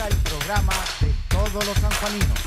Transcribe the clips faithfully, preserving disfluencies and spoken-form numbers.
comienza el programa de todos los sanjuaninos.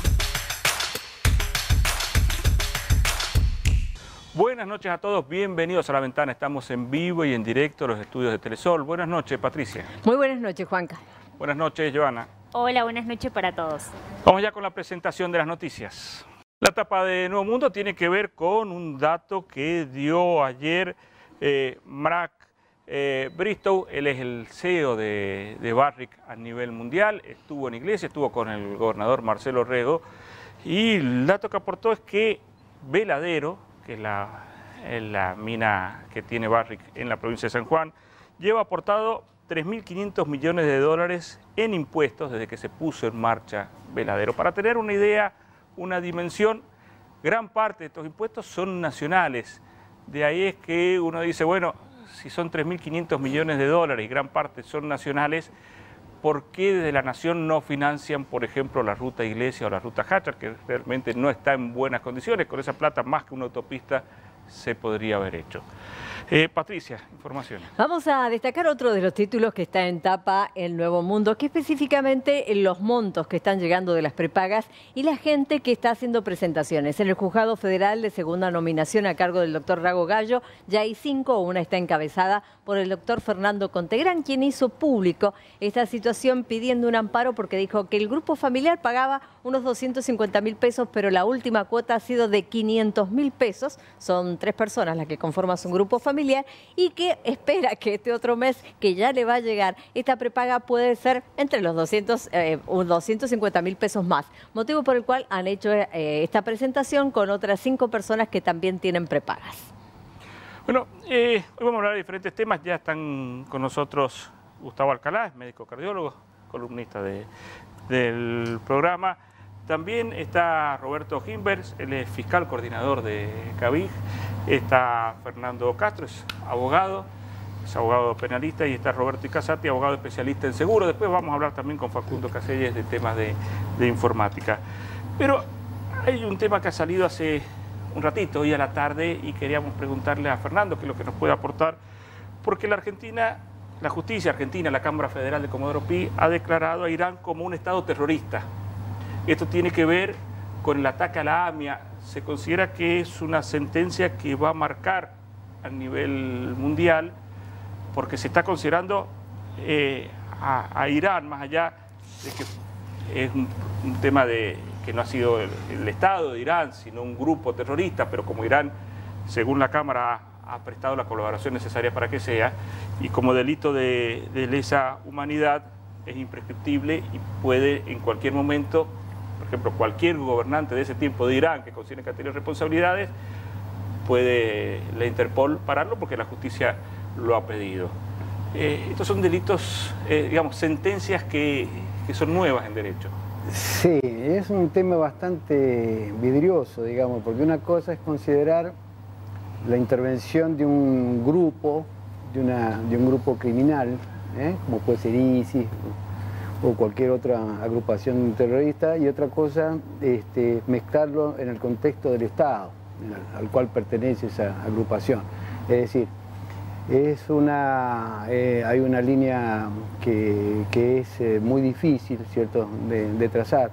Buenas noches a todos, bienvenidos a La Ventana. Estamos en vivo y en directo en los estudios de Telesol. Buenas noches, Patricia. Muy buenas noches, Juanca. Buenas noches, Joana. Hola, buenas noches para todos. Vamos ya con la presentación de las noticias. La tapa de Nuevo Mundo tiene que ver con un dato que dio ayer eh, Mark eh, Bristow. Él es el C E O de, de Barrick a nivel mundial. Estuvo en Iglesia, estuvo con el gobernador Marcelo Rego. Y el dato que aportó es que Veladero, que es la, es la mina que tiene Barrick en la provincia de San Juan, lleva aportado tres mil quinientos millones de dólares en impuestos desde que se puso en marcha Veladero. Para tener una idea, una dimensión, gran parte de estos impuestos son nacionales. De ahí es que uno dice, bueno, si son tres mil quinientos millones de dólares y gran parte son nacionales, ¿por qué desde la nación no financian, por ejemplo, la ruta Iglesia o la ruta Hachar, que realmente no está en buenas condiciones? Con esa plata, más que una autopista, se podría haber hecho. Eh, Patricia, informaciones. Vamos a destacar otro de los títulos que está en tapa El Nuevo Mundo, que específicamente en los montos que están llegando de las prepagas y la gente que está haciendo presentaciones. En el Juzgado Federal de Segunda Nominación a cargo del doctor Rago Gallo ya hay cinco, una está encabezada por el doctor Fernando Contegrán, quien hizo público esta situación pidiendo un amparo porque dijo que el grupo familiar pagaba unos doscientos cincuenta mil pesos, pero la última cuota ha sido de quinientos mil pesos. Son tres personas las que conforman un grupo familiar y que espera que este otro mes que ya le va a llegar esta prepaga puede ser entre los doscientos, eh, doscientos cincuenta mil pesos más, motivo por el cual han hecho eh, esta presentación con otras cinco personas que también tienen prepagas. Bueno, eh, hoy vamos a hablar de diferentes temas. Ya están con nosotros Gustavo Alcalá, médico cardiólogo, columnista de, del programa. También está Roberto Gimbers, él es fiscal coordinador de CABIG. Está Fernando Castro, es abogado, es abogado penalista, y está Roberto Icazati, abogado especialista en seguro. Después vamos a hablar también con Facundo Caselles de temas de, de informática. Pero hay un tema que ha salido hace un ratito, hoy a la tarde, y queríamos preguntarle a Fernando qué es lo que nos puede aportar, porque la Argentina, la justicia argentina, la Cámara Federal de Comodoro Pi, ha declarado a Irán como un estado terrorista. Esto tiene que ver con el ataque a la AMIA. Se considera que es una sentencia que va a marcar a nivel mundial porque se está considerando eh, a, a Irán, más allá de que es un, un tema de que no ha sido el, el Estado de Irán, sino un grupo terrorista, pero como Irán, según la Cámara, ha, ha prestado la colaboración necesaria para que sea, y como delito de, de lesa humanidad es imprescriptible y puede en cualquier momento, por ejemplo, cualquier gobernante de ese tiempo de Irán que considere que ha tenido responsabilidades, puede la Interpol pararlo porque la justicia lo ha pedido. Eh, estos son delitos, eh, digamos, sentencias que, que son nuevas en derecho. Sí, es un tema bastante vidrioso, digamos, porque una cosa es considerar la intervención de un grupo, de, una, de un grupo criminal, ¿eh? como puede ser ISIS o cualquier otra agrupación terrorista, y otra cosa, este, mezclarlo en el contexto del Estado al, al cual pertenece esa agrupación. Es decir, es una, eh, hay una línea que, que es eh, muy difícil, ¿cierto?, de, de trazar.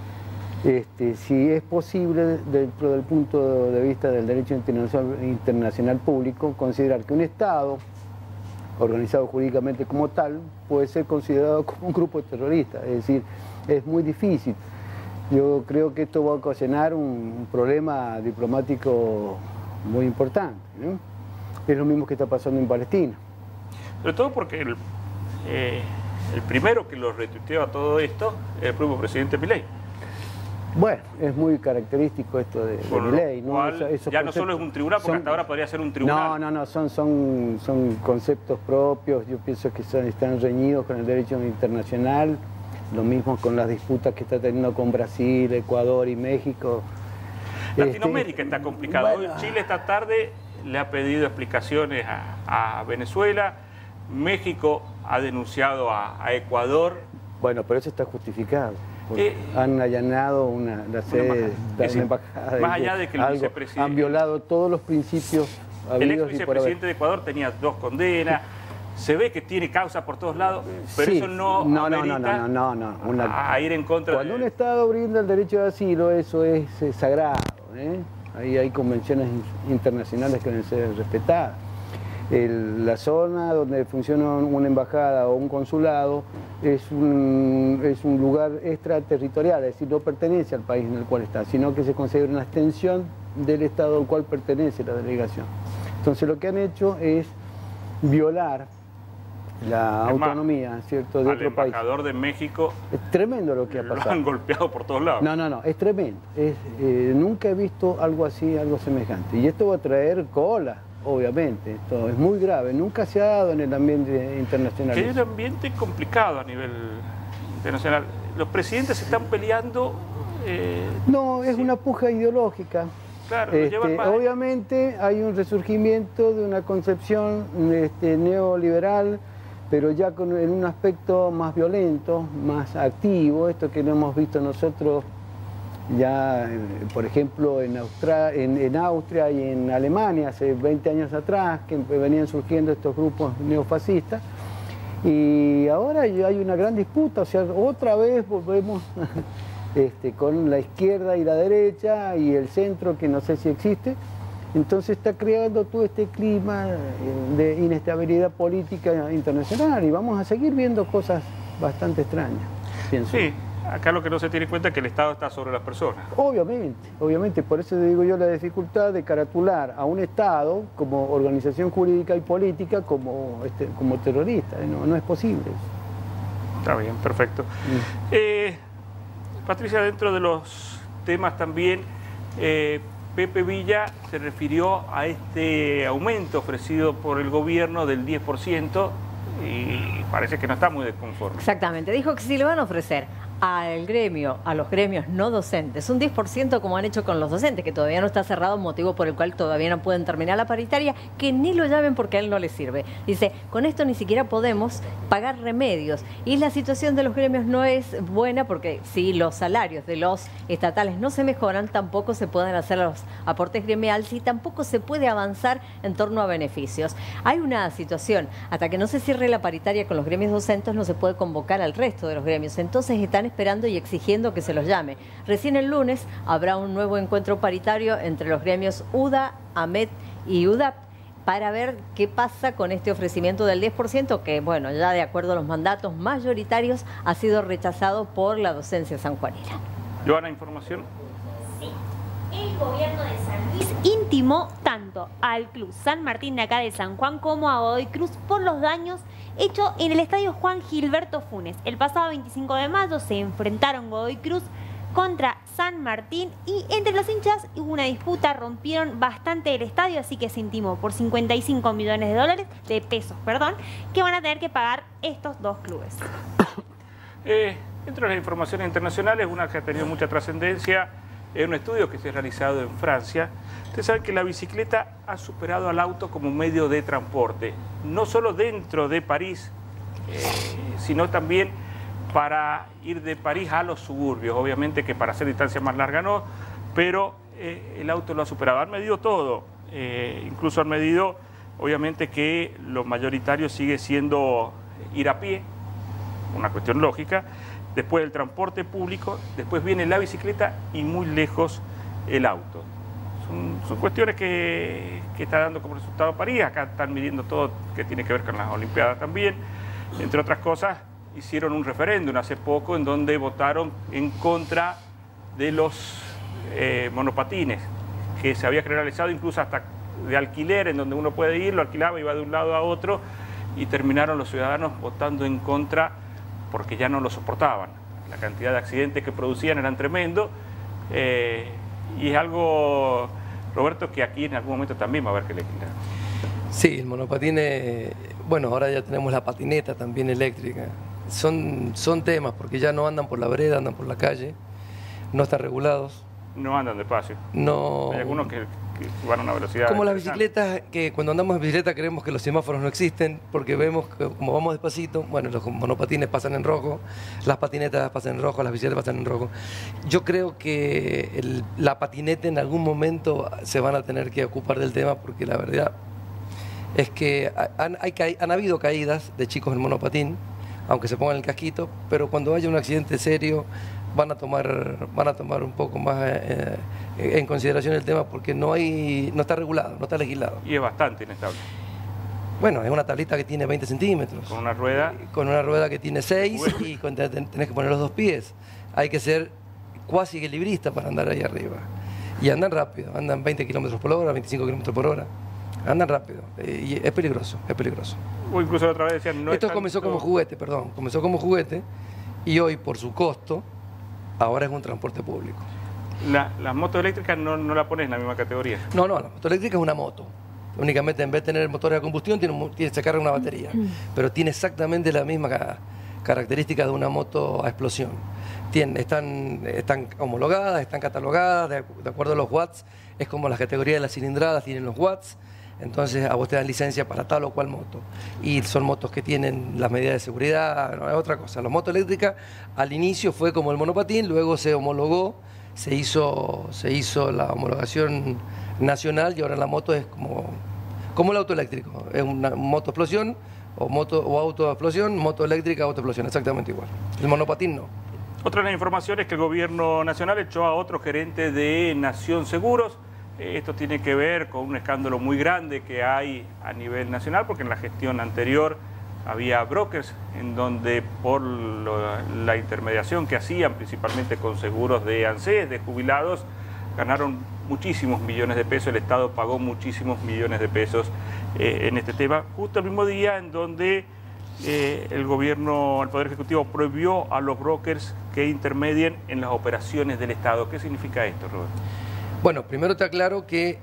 Este, si es posible, dentro del punto de vista del derecho internacional, internacional público, considerar que un Estado organizado jurídicamente como tal, puede ser considerado como un grupo terrorista. Es decir, es muy difícil. Yo creo que esto va a ocasionar un, un problema diplomático muy importante, ¿no? Es lo mismo que está pasando en Palestina. Sobre todo porque el, eh, el primero que lo retuiteó a todo esto es el propio presidente Milei. Bueno, es muy característico esto de, de Milei, ¿no? Cual, Eso, esos ya no solo es un tribunal, porque son, hasta ahora podría ser un tribunal. No, no, no, son, son, son conceptos propios. Yo pienso que son, están reñidos con el derecho internacional, lo mismo con las disputas que está teniendo con Brasil, Ecuador y México. Latinoamérica este, está complicado. Bueno, Chile esta tarde le ha pedido explicaciones a, a Venezuela, México ha denunciado a, a Ecuador. Bueno, pero eso está justificado. Eh, han allanado una, la sede de una embajada. Más allá de que el algo, vicepresidente... Han violado todos los principios habidos El ex y por haber. vicepresidente de Ecuador tenía dos condenas, se ve que tiene causa por todos lados, pero Sí. eso no no, no, amerita no, no, no, no, no. Una- a ir en contra Cuando de... un Estado brinda el derecho de asilo, eso es, eh, sagrado. ¿eh? Ahí hay convenciones in- internacionales que deben ser respetadas. El- la zona donde funciona una embajada o un consulado es un, es un lugar extraterritorial, es decir, no pertenece al país en el cual está, sino que se considera una extensión del Estado al cual pertenece la delegación. Entonces lo que han hecho es violar la Es más, autonomía, ¿cierto?, de al otro país. embajador de México Es tremendo lo que ha lo pasado. han golpeado por todos lados. No, no, no, es tremendo. Es, eh, nunca he visto algo así, algo semejante. Y esto va a traer cola, obviamente. Esto es muy grave. Nunca se ha dado en el ambiente internacional. Que hay un ambiente complicado a nivel internacional. Los presidentes se están peleando... eh, No, es sí, una puja ideológica. Claro, lo Este, llevan más- obviamente hay un resurgimiento de una concepción este, neoliberal, pero ya con, en un aspecto más violento, más activo, esto que lo hemos visto nosotros ya, eh, por ejemplo, en, Austra- en, en Austria y en Alemania, hace veinte años atrás, que venían surgiendo estos grupos neofascistas, y ahora ya hay una gran disputa, o sea, otra vez volvemos este, con la izquierda y la derecha y el centro, que no sé si existe. Entonces está creando todo este clima de inestabilidad política internacional y vamos a seguir viendo cosas bastante extrañas, pienso. Sí, acá lo que no se tiene en cuenta es que el Estado está sobre las personas. Obviamente, obviamente, por eso digo yo la dificultad de caratular a un Estado como organización jurídica y política como, este, como terrorista, no, no es posible. Está bien, perfecto. Mm. Eh, Patricia, dentro de los temas también, eh, Pepe Villa se refirió a este aumento ofrecido por el gobierno del diez por ciento y parece que no está muy desconforme. Exactamente, dijo que si le van a ofrecer al gremio, a los gremios no docentes, un diez por ciento como han hecho con los docentes, que todavía no está cerrado, motivo por el cual todavía no pueden terminar la paritaria, que ni lo llamen porque a él no le sirve. Dice, con esto ni siquiera podemos pagar remedios. Y la situación de los gremios no es buena porque si los salarios de los estatales no se mejoran, tampoco se pueden hacer los aportes gremiales y tampoco se puede avanzar en torno a beneficios. Hay una situación, hasta que no se cierre la paritaria con los gremios docentes, no se puede convocar al resto de los gremios. Entonces están esperando y exigiendo que se los llame. Recién el lunes habrá un nuevo encuentro paritario entre los gremios U D A, AMET y U D A P para ver qué pasa con este ofrecimiento del diez por ciento que, bueno, ya de acuerdo a los mandatos mayoritarios ha sido rechazado por la docencia sanjuanina. Joana, información. Sí. El gobierno de San Luis intimó tanto al Club San Martín de acá de San Juan como a Godoy Cruz por los daños hechos en el estadio Juan Gilberto Funes. El pasado veinticinco de mayo se enfrentaron Godoy Cruz contra San Martín y entre los hinchas hubo una disputa, rompieron bastante el estadio, así que se intimó por cincuenta y cinco millones de dólares, de pesos, perdón, que van a tener que pagar estos dos clubes. Eh, dentro de las informaciones internacionales, una que ha tenido mucha trascendencia es un estudio que se ha realizado en Francia. Ustedes saben que la bicicleta ha superado al auto como medio de transporte, no solo dentro de París, eh, sino también para ir de París a los suburbios. Obviamente que para hacer distancias más largas no, pero eh, el auto lo ha superado. Han medido todo, eh, incluso han medido, obviamente, que lo mayoritario sigue siendo ir a pie, una cuestión lógica, después el transporte público, después viene la bicicleta y muy lejos el auto. Son, son cuestiones que, que está dando como resultado París. Acá están midiendo todo que tiene que ver con las Olimpiadas también. Entre otras cosas, hicieron un referéndum hace poco en donde votaron en contra de los eh, monopatines, que se había realizado incluso hasta de alquiler, en donde uno puede ir, lo alquilaba, iba de un lado a otro, y terminaron los ciudadanos votando en contra porque ya no lo soportaban. La cantidad de accidentes que producían eran tremendos, eh, y es algo, Roberto, que aquí en algún momento también va a haber que legislar. Sí, el monopatín, eh, bueno, ahora ya tenemos la patineta también eléctrica. Son, son temas, porque ya no andan por la vereda, andan por la calle, no están regulados. No andan despacio. No. Hay algunos que, que van a una velocidad... Como las interesante. bicicletas, que cuando andamos en bicicleta creemos que los semáforos no existen, porque vemos que como vamos despacito, bueno, los monopatines pasan en rojo, las patinetas pasan en rojo, las bicicletas pasan en rojo. Yo creo que el, la patineta en algún momento se van a tener que ocupar del tema, porque la verdad es que han, hay, han habido caídas de chicos en monopatín, aunque se pongan el casquito, pero cuando haya un accidente serio van a tomar, van a tomar un poco más eh, en consideración el tema, porque no, hay, no está regulado, no está legislado. Y es bastante inestable. Bueno, es una tablita que tiene veinte centímetros. Con una rueda. Con una rueda que tiene seis y con, tenés que poner los dos pies. Hay que ser cuasi equilibrista para andar ahí arriba. Y andan rápido, andan veinte kilómetros por hora, veinticinco kilómetros por hora. Andan rápido. Y es peligroso, es peligroso. O incluso la otra vez decían, no Esto es comenzó tanto... como juguete, perdón. Comenzó como juguete y hoy, por su costo, ahora es un transporte público. La, las motos eléctricas no, no la pones en la misma categoría. No, no, la moto eléctrica es una moto. Únicamente en vez de tener motores de combustión, tiene, tiene, se carga una batería. Pero tiene exactamente la misma ca característica de una moto a explosión. Tiene, están, están homologadas, están catalogadas, de, de acuerdo a los watts. Es como las categorías de las cilindradas tienen los watts. Entonces a vos te dan licencia para tal o cual moto. Y son motos que tienen las medidas de seguridad, no es otra cosa. La moto eléctrica al inicio fue como el monopatín, luego se homologó, se hizo, se hizo la homologación nacional y ahora la moto es como, como el auto eléctrico. Es una moto explosión o, moto, o auto explosión, moto eléctrica, auto explosión, exactamente igual. El monopatín no. Otra de las informaciones es que el gobierno nacional echó a otro gerente de Nación Seguros. Esto tiene que ver con un escándalo muy grande que hay a nivel nacional, porque en la gestión anterior había brokers en donde por lo, la intermediación que hacían, principalmente con seguros de ANSES, de jubilados, ganaron muchísimos millones de pesos, el Estado pagó muchísimos millones de pesos eh, en este tema, justo el mismo día en donde eh, el gobierno, el Poder Ejecutivo prohibió a los brokers que intermedien en las operaciones del Estado. ¿Qué significa esto, Roberto? Bueno, primero te aclaro que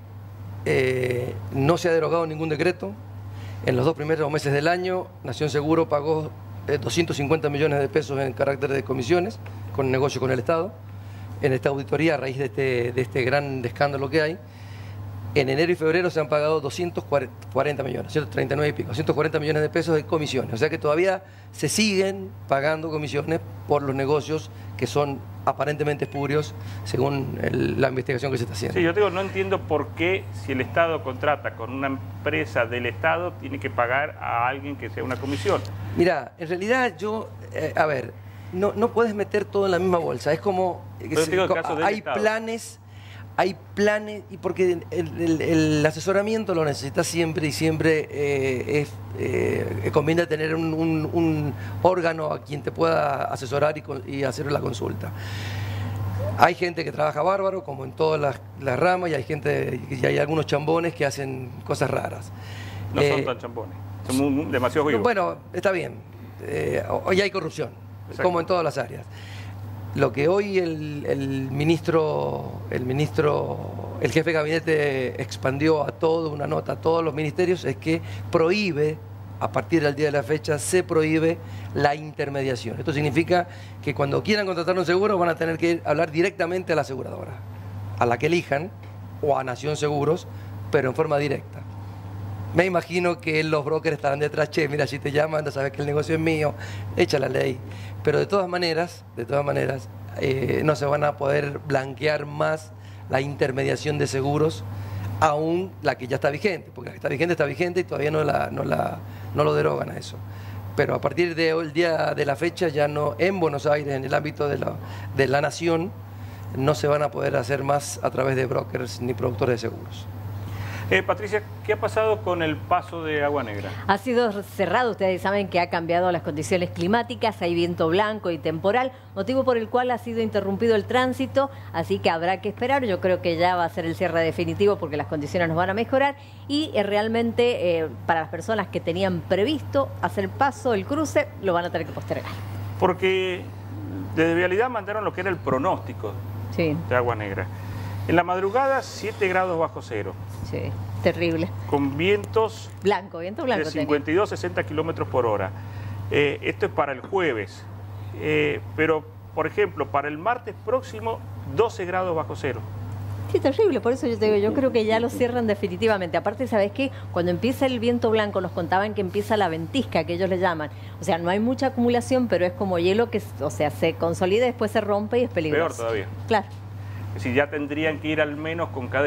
eh, no se ha derogado ningún decreto. En los dos primeros meses del año, Nación Seguro pagó eh, doscientos cincuenta millones de pesos en carácter de comisiones con negocio con el Estado. En esta auditoría, a raíz de este, de este gran escándalo que hay, en enero y febrero se han pagado doscientos cuarenta millones, ciento treinta y nueve y pico, doscientos cuarenta millones de pesos de comisiones. O sea que todavía se siguen pagando comisiones por los negocios que son aparentemente espurios, según el, la investigación que se está haciendo. Sí, yo digo, no entiendo por qué, si el Estado contrata con una empresa del Estado, tiene que pagar a alguien que sea una comisión. Mira, en realidad yo, eh, a ver, no, no puedes meter todo en la misma bolsa. Es como, Pero digo el caso del hay Estado. planes, hay planes, y porque el, el, el asesoramiento lo necesitas siempre y siempre eh, es, eh, conviene tener un, un, un órgano a quien te pueda asesorar y, y hacer la consulta. Hay gente que trabaja bárbaro, como en todas las, las ramas, y hay gente, y hay algunos chambones que hacen cosas raras. No eh, son tan chambones, son muy, muy, demasiado vivos. Bueno, está bien. Eh, hoy hay corrupción, exacto, como en todas las áreas. Lo que hoy el, el ministro, el ministro, el jefe de gabinete expandió a todo, una nota a todos los ministerios, es que prohíbe, a partir del día de la fecha, se prohíbe la intermediación. Esto significa que cuando quieran contratar un seguro van a tener que ir a hablar directamente a la aseguradora, a la que elijan, o a Nación Seguros, pero en forma directa. Me imagino que los brokers estarán detrás, che, mira, si te llaman, ya sabes que el negocio es mío, echa la ley. Pero de todas maneras, de todas maneras, eh, no se van a poder blanquear más la intermediación de seguros, aún la que ya está vigente, porque la que está vigente está vigente y todavía no, la, no, la, no lo derogan a eso. Pero a partir del día de la fecha, ya no en Buenos Aires, en el ámbito de la, de la nación, no se van a poder hacer más a través de brokers ni productores de seguros. Eh, Patricia, ¿qué ha pasado con el paso de Agua Negra? Ha sido cerrado, ustedes saben que ha cambiado las condiciones climáticas, hay viento blanco y temporal, motivo por el cual ha sido interrumpido el tránsito, así que habrá que esperar. Yo creo que ya va a ser el cierre definitivo porque las condiciones nos van a mejorar y eh, realmente eh, para las personas que tenían previsto hacer el paso, el cruce, lo van a tener que postergar. Porque desde Vialidad mandaron lo que era el pronóstico Sí. de Agua Negra. En la madrugada, siete grados bajo cero. Sí, terrible. Con vientos Blanco, viento blanco. de cincuenta y dos a sesenta kilómetros por hora. Eh, esto es para el jueves. Eh, pero, por ejemplo, para el martes próximo, doce grados bajo cero. Sí, terrible, por eso yo te digo, yo creo que ya lo cierran definitivamente. Aparte, ¿sabes qué? Cuando empieza el viento blanco, nos contaban que empieza la ventisca, que ellos le llaman. O sea, no hay mucha acumulación, pero es como hielo que, o sea, se consolida y después se rompe y es peligroso. Peor todavía. Claro. Es decir, ya tendrían que ir al menos con cadena.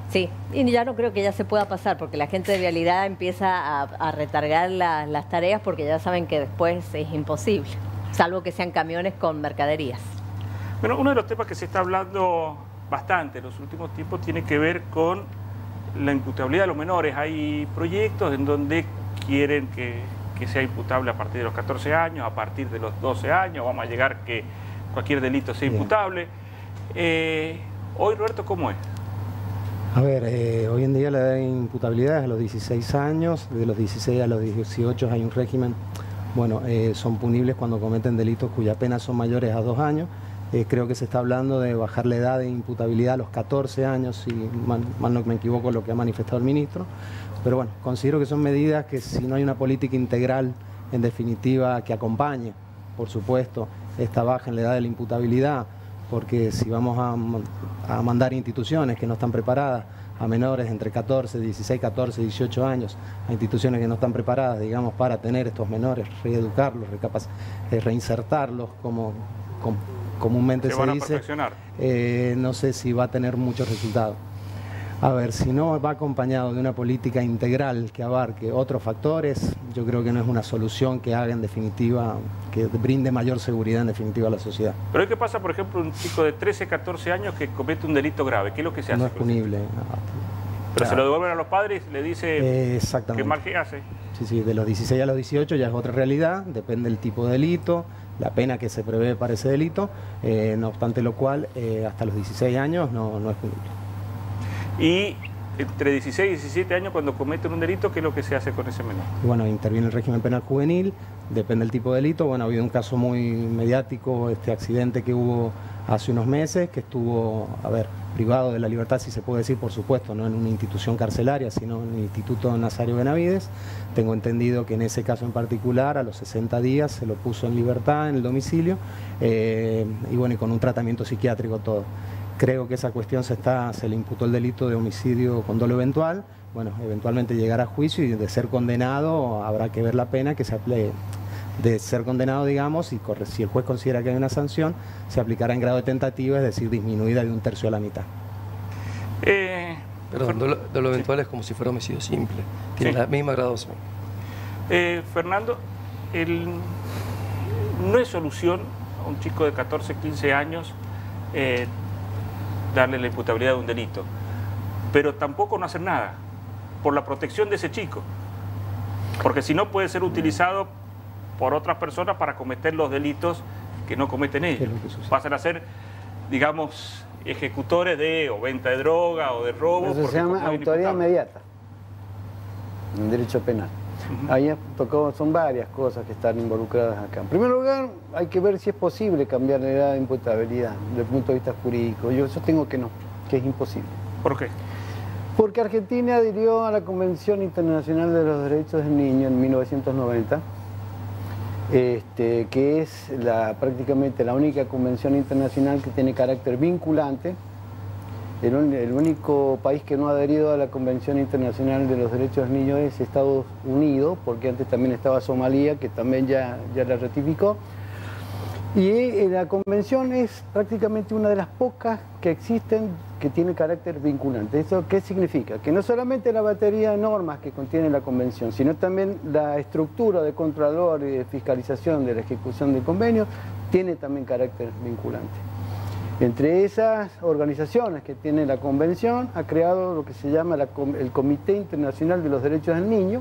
Sí, y ya no creo que ya se pueda pasar, porque la gente de vialidad empieza a, a retargar la, las tareas porque ya saben que después es imposible, salvo que sean camiones con mercaderías. Bueno, uno de los temas que se está hablando bastante en los últimos tiempos tiene que ver con la imputabilidad de los menores. Hay proyectos en donde quieren que, que sea imputable a partir de los catorce años, a partir de los doce años, vamos a llegar que cualquier delito sea imputable. Eh, hoy, Roberto, ¿cómo es? A ver, eh, hoy en día la edad de imputabilidad es a los dieciséis años, de los dieciséis a los dieciocho hay un régimen, bueno, eh, son punibles cuando cometen delitos cuya pena son mayores a dos años. Eh, creo que se está hablando de bajar la edad de imputabilidad a los catorce años, si mal, mal no me equivoco lo que ha manifestado el ministro. Pero bueno, considero que son medidas que si no hay una política integral, en definitiva, que acompañe, por supuesto, esta baja en la edad de la imputabilidad, porque si vamos a, a mandar instituciones que no están preparadas a menores entre catorce, dieciséis, catorce, dieciocho años, a instituciones que no están preparadas, digamos, para tener estos menores, reeducarlos, recapaz, eh, reinsertarlos, como, como comúnmente se, se dice, eh, no sé si va a tener muchos resultados. A ver, si no va acompañado de una política integral que abarque otros factores, yo creo que no es una solución que haga en definitiva, que brinde mayor seguridad en definitiva a la sociedad. Pero ¿qué pasa, por ejemplo, un chico de trece, catorce años que comete un delito grave? ¿Qué es lo que se hace? No es punible. No. Pero claro, se lo devuelven a los padres, le dice eh, exactamente. qué mal que hace. Sí, sí, de los dieciséis a los dieciocho ya es otra realidad, depende del tipo de delito, la pena que se prevé para ese delito, eh, no obstante lo cual, eh, hasta los dieciséis años no, no es punible. Y entre dieciséis y diecisiete años, cuando cometen un delito, ¿qué es lo que se hace con ese menor? Bueno, interviene el régimen penal juvenil, depende del tipo de delito. Bueno, ha habido un caso muy mediático, este accidente que hubo hace unos meses, que estuvo, a ver, privado de la libertad, si se puede decir, por supuesto, no en una institución carcelaria, sino en el Instituto Nazario Benavides. Tengo entendido que en ese caso en particular, a los sesenta días se lo puso en libertad, en el domicilio, eh, y bueno, y con un tratamiento psiquiátrico todo. Creo que esa cuestión se está, se le imputó el delito de homicidio con dolo eventual. Bueno, eventualmente llegará a juicio y de ser condenado habrá que ver la pena que se aplique. De ser condenado, digamos, y corre, si el juez considera que hay una sanción, se aplicará en grado de tentativa, es decir, disminuida de un tercio a la mitad. Eh, Perdón, dolo, dolo eventual sí. Es como si fuera homicidio simple. Tiene sí. la misma graduación. Eh, Fernando, el, no es solución a un chico de catorce, quince años eh, darle la imputabilidad de un delito, pero tampoco no hacer nada por la protección de ese chico, porque si no puede ser utilizado por otras personas para cometer los delitos que no cometen ellos. Pasan a ser, digamos, ejecutores de o venta de droga o de robo. Eso se llama autoridad inmediata en derecho penal. Uh-huh. Ahí tocó, son varias cosas que están involucradas acá. En primer lugar, hay que ver si es posible cambiar la edad de imputabilidad desde el punto de vista jurídico. Yo sostengo que no, que es imposible. ¿Por qué? Porque Argentina adhirió a la Convención Internacional de los Derechos del Niño en mil novecientos noventa, este, que es la, prácticamente la única convención internacional que tiene carácter vinculante. El, el único país que no ha adherido a la Convención Internacional de los Derechos del Niño es Estados Unidos, porque antes también estaba Somalia, que también ya, ya la ratificó. Y eh, la convención es prácticamente una de las pocas que existen que tiene carácter vinculante. ¿Eso qué significa? Que no solamente la batería de normas que contiene la convención, sino también la estructura de controlor y de fiscalización de la ejecución del convenio tiene también carácter vinculante. Entre esas organizaciones que tiene la convención, ha creado lo que se llama la, el Comité Internacional de los Derechos del Niño,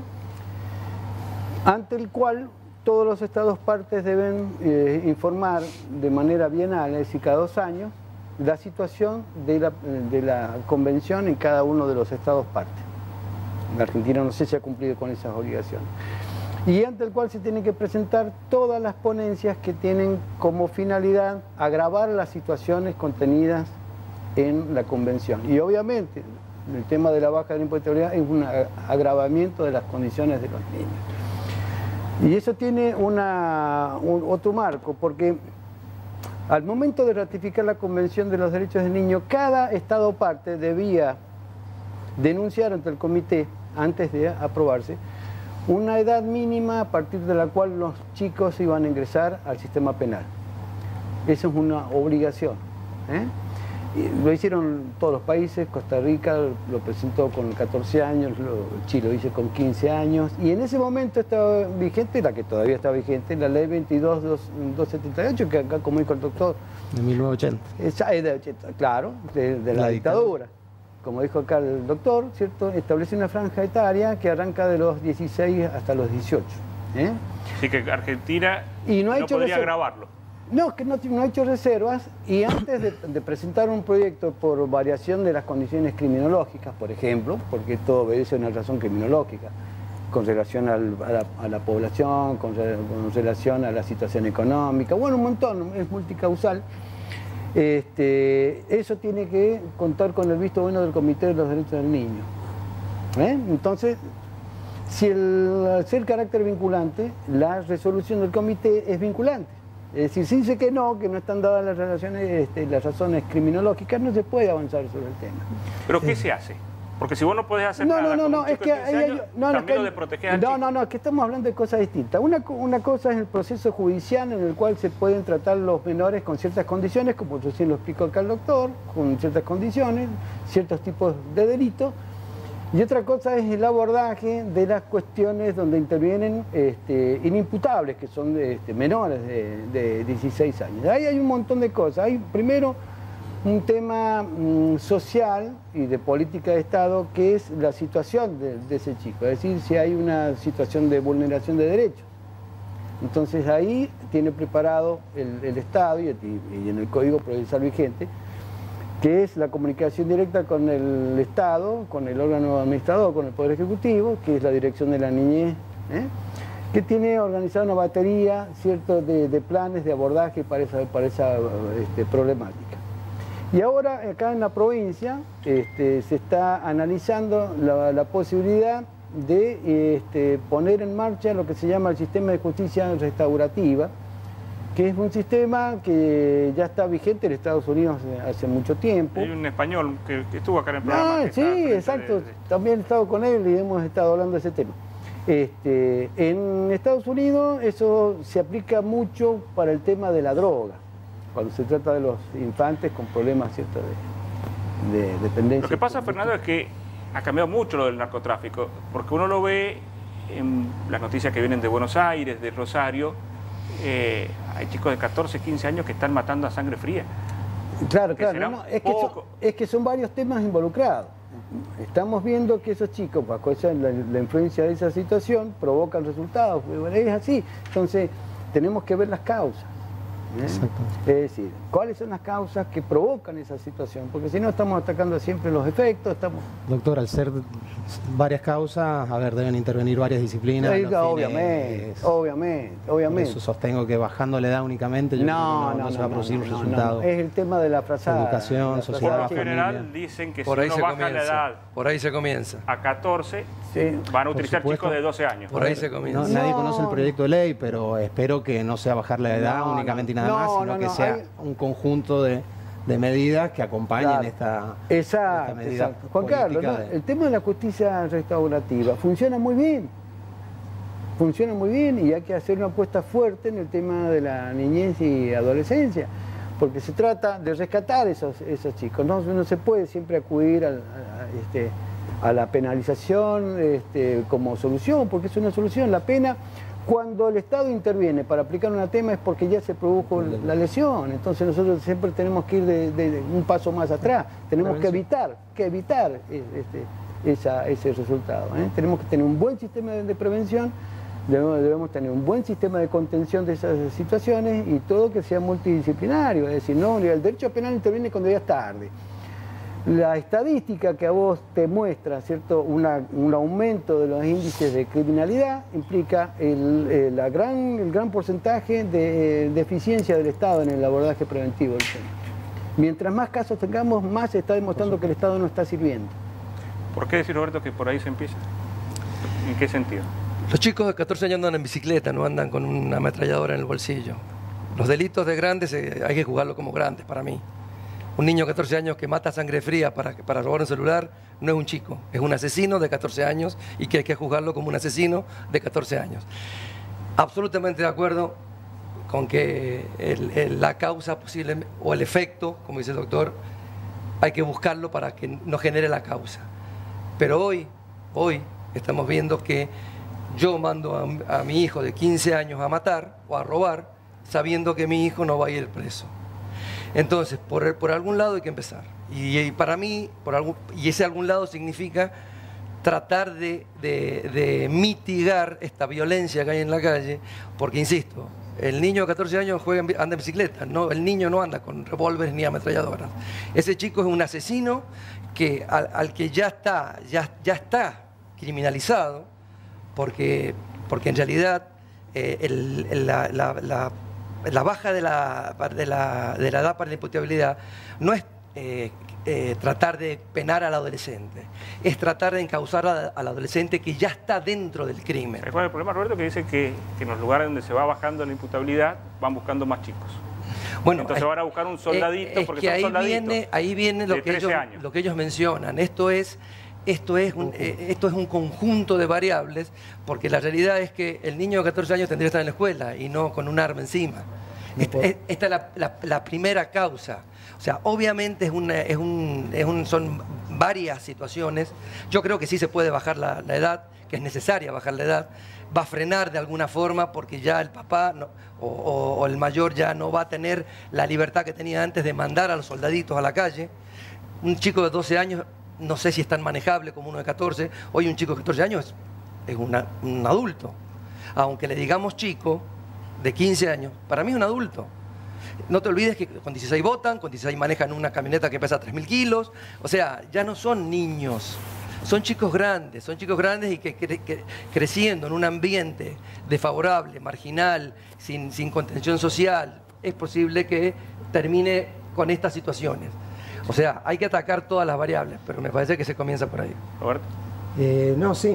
ante el cual todos los estados partes deben eh, informar de manera bienal, es decir, cada dos años, la situación de la, de la convención en cada uno de los estados partes. La Argentina no sé si ha cumplido con esas obligaciones. Y ante el cual se tienen que presentar todas las ponencias que tienen como finalidad agravar las situaciones contenidas en la convención. Y obviamente el tema de la baja de la imputabilidad es un agravamiento de las condiciones de los niños. Y eso tiene una, un, otro marco, porque al momento de ratificar la Convención de los Derechos del Niño, cada estado parte debía denunciar ante el comité, antes de aprobarse, una edad mínima a partir de la cual los chicos iban a ingresar al sistema penal. Eso es una obligación, ¿eh? Y lo hicieron todos los países, Costa Rica lo presentó con catorce años, lo, Chile lo hizo con quince años, y en ese momento estaba vigente, la que todavía está vigente, la ley veintidós mil doscientos setenta y ocho, que acá, como dijo el doctor... De mil novecientos ochenta. Esa es de ochenta, claro, de, de la, la dictadura. dictadura. Como dijo acá el doctor, ¿cierto? Establece una franja etaria que arranca de los dieciséis hasta los dieciocho. ¿eh? Así que Argentina y no, ha no hecho podría reser- grabarlo. No, que no, no ha hecho reservas, y antes de, de presentar un proyecto por variación de las condiciones criminológicas, por ejemplo, porque todo obedece a una razón criminológica, con relación al, a, la, a la población, con, con relación a la situación económica, bueno, un montón, es multicausal. Este, eso tiene que contar con el visto bueno del Comité de los Derechos del Niño. ¿Eh? Entonces, si el, al ser carácter vinculante, la resolución del comité es vinculante. Es decir, si dice que no, que no están dadas las, relaciones, este, las razones criminológicas, no se puede avanzar sobre el tema. ¿Pero qué se hace? Porque si vos no podés hacer no, nada no, no, con no, un es chico que de quince hay, años, no, no, camino que, de proteger al no, chico. no, no, es que estamos hablando de cosas distintas. Una, una cosa es el proceso judicial en el cual se pueden tratar los menores con ciertas condiciones, como recién lo explicó acá el doctor, con ciertas condiciones, ciertos tipos de delitos. Y otra cosa es el abordaje de las cuestiones donde intervienen este, inimputables, que son de, este, menores de, de dieciséis años. Ahí hay un montón de cosas. Hay primero un tema mm, social y de política de Estado, que es la situación de, de ese chico, es decir, si hay una situación de vulneración de derechos. Entonces ahí tiene preparado el, el Estado y, y en el Código Procesal vigente, que es la comunicación directa con el Estado, con el órgano administrador, con el Poder Ejecutivo, que es la Dirección de la Niñez, ¿eh? que tiene organizada una batería, ¿cierto?, de, de planes de abordaje para esa, para esa este, problemática. Y ahora, acá en la provincia, este, se está analizando la, la posibilidad de este, poner en marcha lo que se llama el sistema de justicia restaurativa, que es un sistema que ya está vigente en Estados Unidos hace, hace mucho tiempo. Hay un español que, que estuvo acá en el programa. Ah, que sí, está exacto. de, de... También he estado con él y hemos estado hablando de ese tema. Este, en Estados Unidos eso se aplica mucho para el tema de la droga, cuando se trata de los infantes con problemas, ¿cierto?, de, de dependencia. Lo que pasa, Fernando, es que ha cambiado mucho lo del narcotráfico, porque uno lo ve en las noticias que vienen de Buenos Aires, de Rosario. Eh, hay chicos de catorce, quince años que están matando a sangre fría. Claro, claro, no, no, es, que son, es que son varios temas involucrados. Estamos viendo que esos chicos, bajo esa, la, la influencia de esa situación, provocan resultados. Es así. Entonces, tenemos que ver las causas. ¿eh? Es decir, ¿cuáles son las causas que provocan esa situación? Porque si no, estamos atacando siempre los efectos. Estamos... Doctor, al ser varias causas, a ver, deben intervenir varias disciplinas. Sí, obviamente, fines, obviamente, obviamente. Por eso sostengo que bajando la edad únicamente, yo no, creo que no, no, no, no se va a producir no, un no, resultado. No, es el tema de la frazada. Educación, la sociedad, Por lo familia. general dicen que por si ahí uno se baja comienza. la edad Por ahí se comienza. a catorce, sí, van a utilizar chicos de doce años. Por ahí se comienza. No, nadie conoce el proyecto de ley, pero espero que no sea bajar la edad no, únicamente no, y nada no, más, sino no, que no, sea hay... un conjunto de, de medidas que acompañen claro. esta, exacto, esta medida. Exacto. Juan Carlos, ¿no? de... el tema de la justicia restaurativa funciona muy bien. Funciona muy bien y hay que hacer una apuesta fuerte en el tema de la niñez y adolescencia, porque se trata de rescatar esos, esos chicos. No, no se puede siempre acudir a, a, este, a la penalización este, como solución, porque es una solución. La pena, cuando el Estado interviene para aplicar un tema, es porque ya se produjo la lesión. Entonces nosotros siempre tenemos que ir de, de, de un paso más atrás. Tenemos que evitar, que evitar este, esa, ese resultado. ¿eh? Tenemos que tener un buen sistema de, de prevención. Debemos, debemos tener un buen sistema de contención de esas situaciones y todo que sea multidisciplinario, es decir, no, el derecho penal interviene cuando ya es tarde. La estadística que a vos te muestra, ¿cierto?, Una, un aumento de los índices de criminalidad implica el, el, la gran, el gran porcentaje de, de eficiencia del Estado en el abordaje preventivo del tema. Mientras más casos tengamos, más se está demostrando que el Estado no está sirviendo. ¿Por qué decir, Roberto, que por ahí se empieza? ¿En qué sentido? Los chicos de catorce años andan en bicicleta, no andan con una ametralladora en el bolsillo. Los delitos de grandes eh, hay que jugarlo como grandes para mí. Un niño de catorce años que mata sangre fría para, para robar un celular no es un chico, es un asesino de catorce años y que hay que juzgarlo como un asesino de catorce años. Absolutamente de acuerdo con que el, el, la causa posible o el efecto, como dice el doctor, hay que buscarlo para que no genere la causa. Pero hoy, hoy estamos viendo que yo mando a, a mi hijo de quince años a matar o a robar, sabiendo que mi hijo no va a ir preso. Entonces, por, por algún lado hay que empezar. Y, y para mí, por algún, y ese algún lado significa tratar de, de, de mitigar esta violencia que hay en la calle, porque, insisto, el niño de catorce años juega en, anda en bicicleta, no, el niño no anda con revólveres ni ametralladoras. Ese chico es un asesino que, al, al que ya está, ya, ya está criminalizado, porque, porque en realidad eh, el, el, la, la, la, la baja de la, de, la, de la edad para la imputabilidad no es eh, eh, tratar de penar al adolescente, es tratar de encauzar a, al adolescente que ya está dentro del crimen. ¿Cuál es el problema, Roberto? Que dice que, que en los lugares donde se va bajando la imputabilidad van buscando más chicos. Bueno, entonces es, van a buscar un soldadito, es porque que son ahí soldaditos viene, ahí viene lo, de que ellos, años. lo que ellos mencionan. Esto es, esto, es un, eh, esto es un conjunto de variables, porque la realidad es que el niño de catorce años tendría que estar en la escuela y no con un arma encima. Esta, esta es la, la, la primera causa. O sea, obviamente es una, es un, es un, son varias situaciones. Yo creo que sí se puede bajar la, la edad, que es necesaria bajar la edad. Va a frenar de alguna forma porque ya el papá no, o, o, o el mayor ya no va a tener la libertad que tenía antes de mandar a los soldaditos a la calle. Un chico de doce años no sé si es tan manejable como uno de catorce. Hoy un chico de catorce años es, es una, un adulto. Aunque le digamos chico, de quince años, para mí es un adulto. No te olvides que con dieciséis votan, con dieciséis manejan una camioneta que pesa tres mil kilos. O sea, ya no son niños, son chicos grandes, son chicos grandes y que, cre que creciendo en un ambiente desfavorable, marginal, sin, sin contención social, es posible que termine con estas situaciones. O sea, hay que atacar todas las variables, pero me parece que se comienza por ahí. Roberto. Eh, no, sí.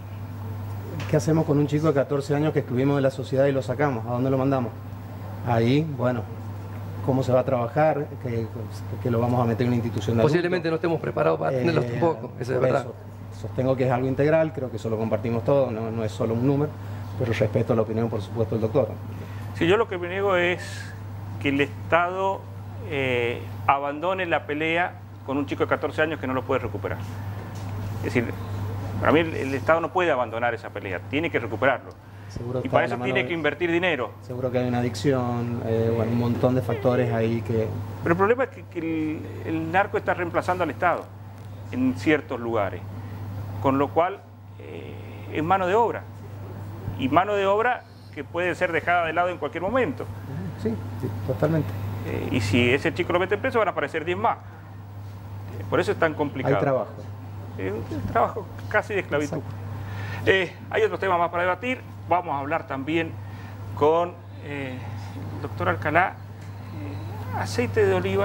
¿Qué hacemos con un chico de catorce años que excluimos de la sociedad y lo sacamos? ¿A dónde lo mandamos? Ahí, bueno, ¿cómo se va a trabajar? ¿Que, que lo vamos a meter en una institución de Posiblemente adultos? no estemos preparados para tenerlos eh, tampoco, eso es por verdad. Eso. Sostengo que es algo integral, creo que eso lo compartimos todos, no, no es solo un número, pero respeto la opinión, por supuesto, del doctor. Sí, yo lo que me niego es que el Estado eh, abandone la pelea con un chico de catorce años que no lo puede recuperar. Es decir, para mí el, el Estado no puede abandonar esa pelea, tiene que recuperarlo. Seguro Y está para de la eso mano tiene de- que invertir dinero. Seguro que hay una adicción, eh, bueno, un montón de factores ahí que... Pero el problema es que, que el, el narco está reemplazando al Estado en ciertos lugares, con lo cual eh, es mano de obra. Y mano de obra que puede ser dejada de lado en cualquier momento. Sí, sí, totalmente. Eh, y si ese chico lo mete preso, van a aparecer diez más. Eh, por eso es tan complicado. Hay trabajo. Es un trabajo casi de esclavitud. Eh, hay otros temas más para debatir. Vamos a hablar también con eh, el doctor Alcalá. Eh, aceite de oliva,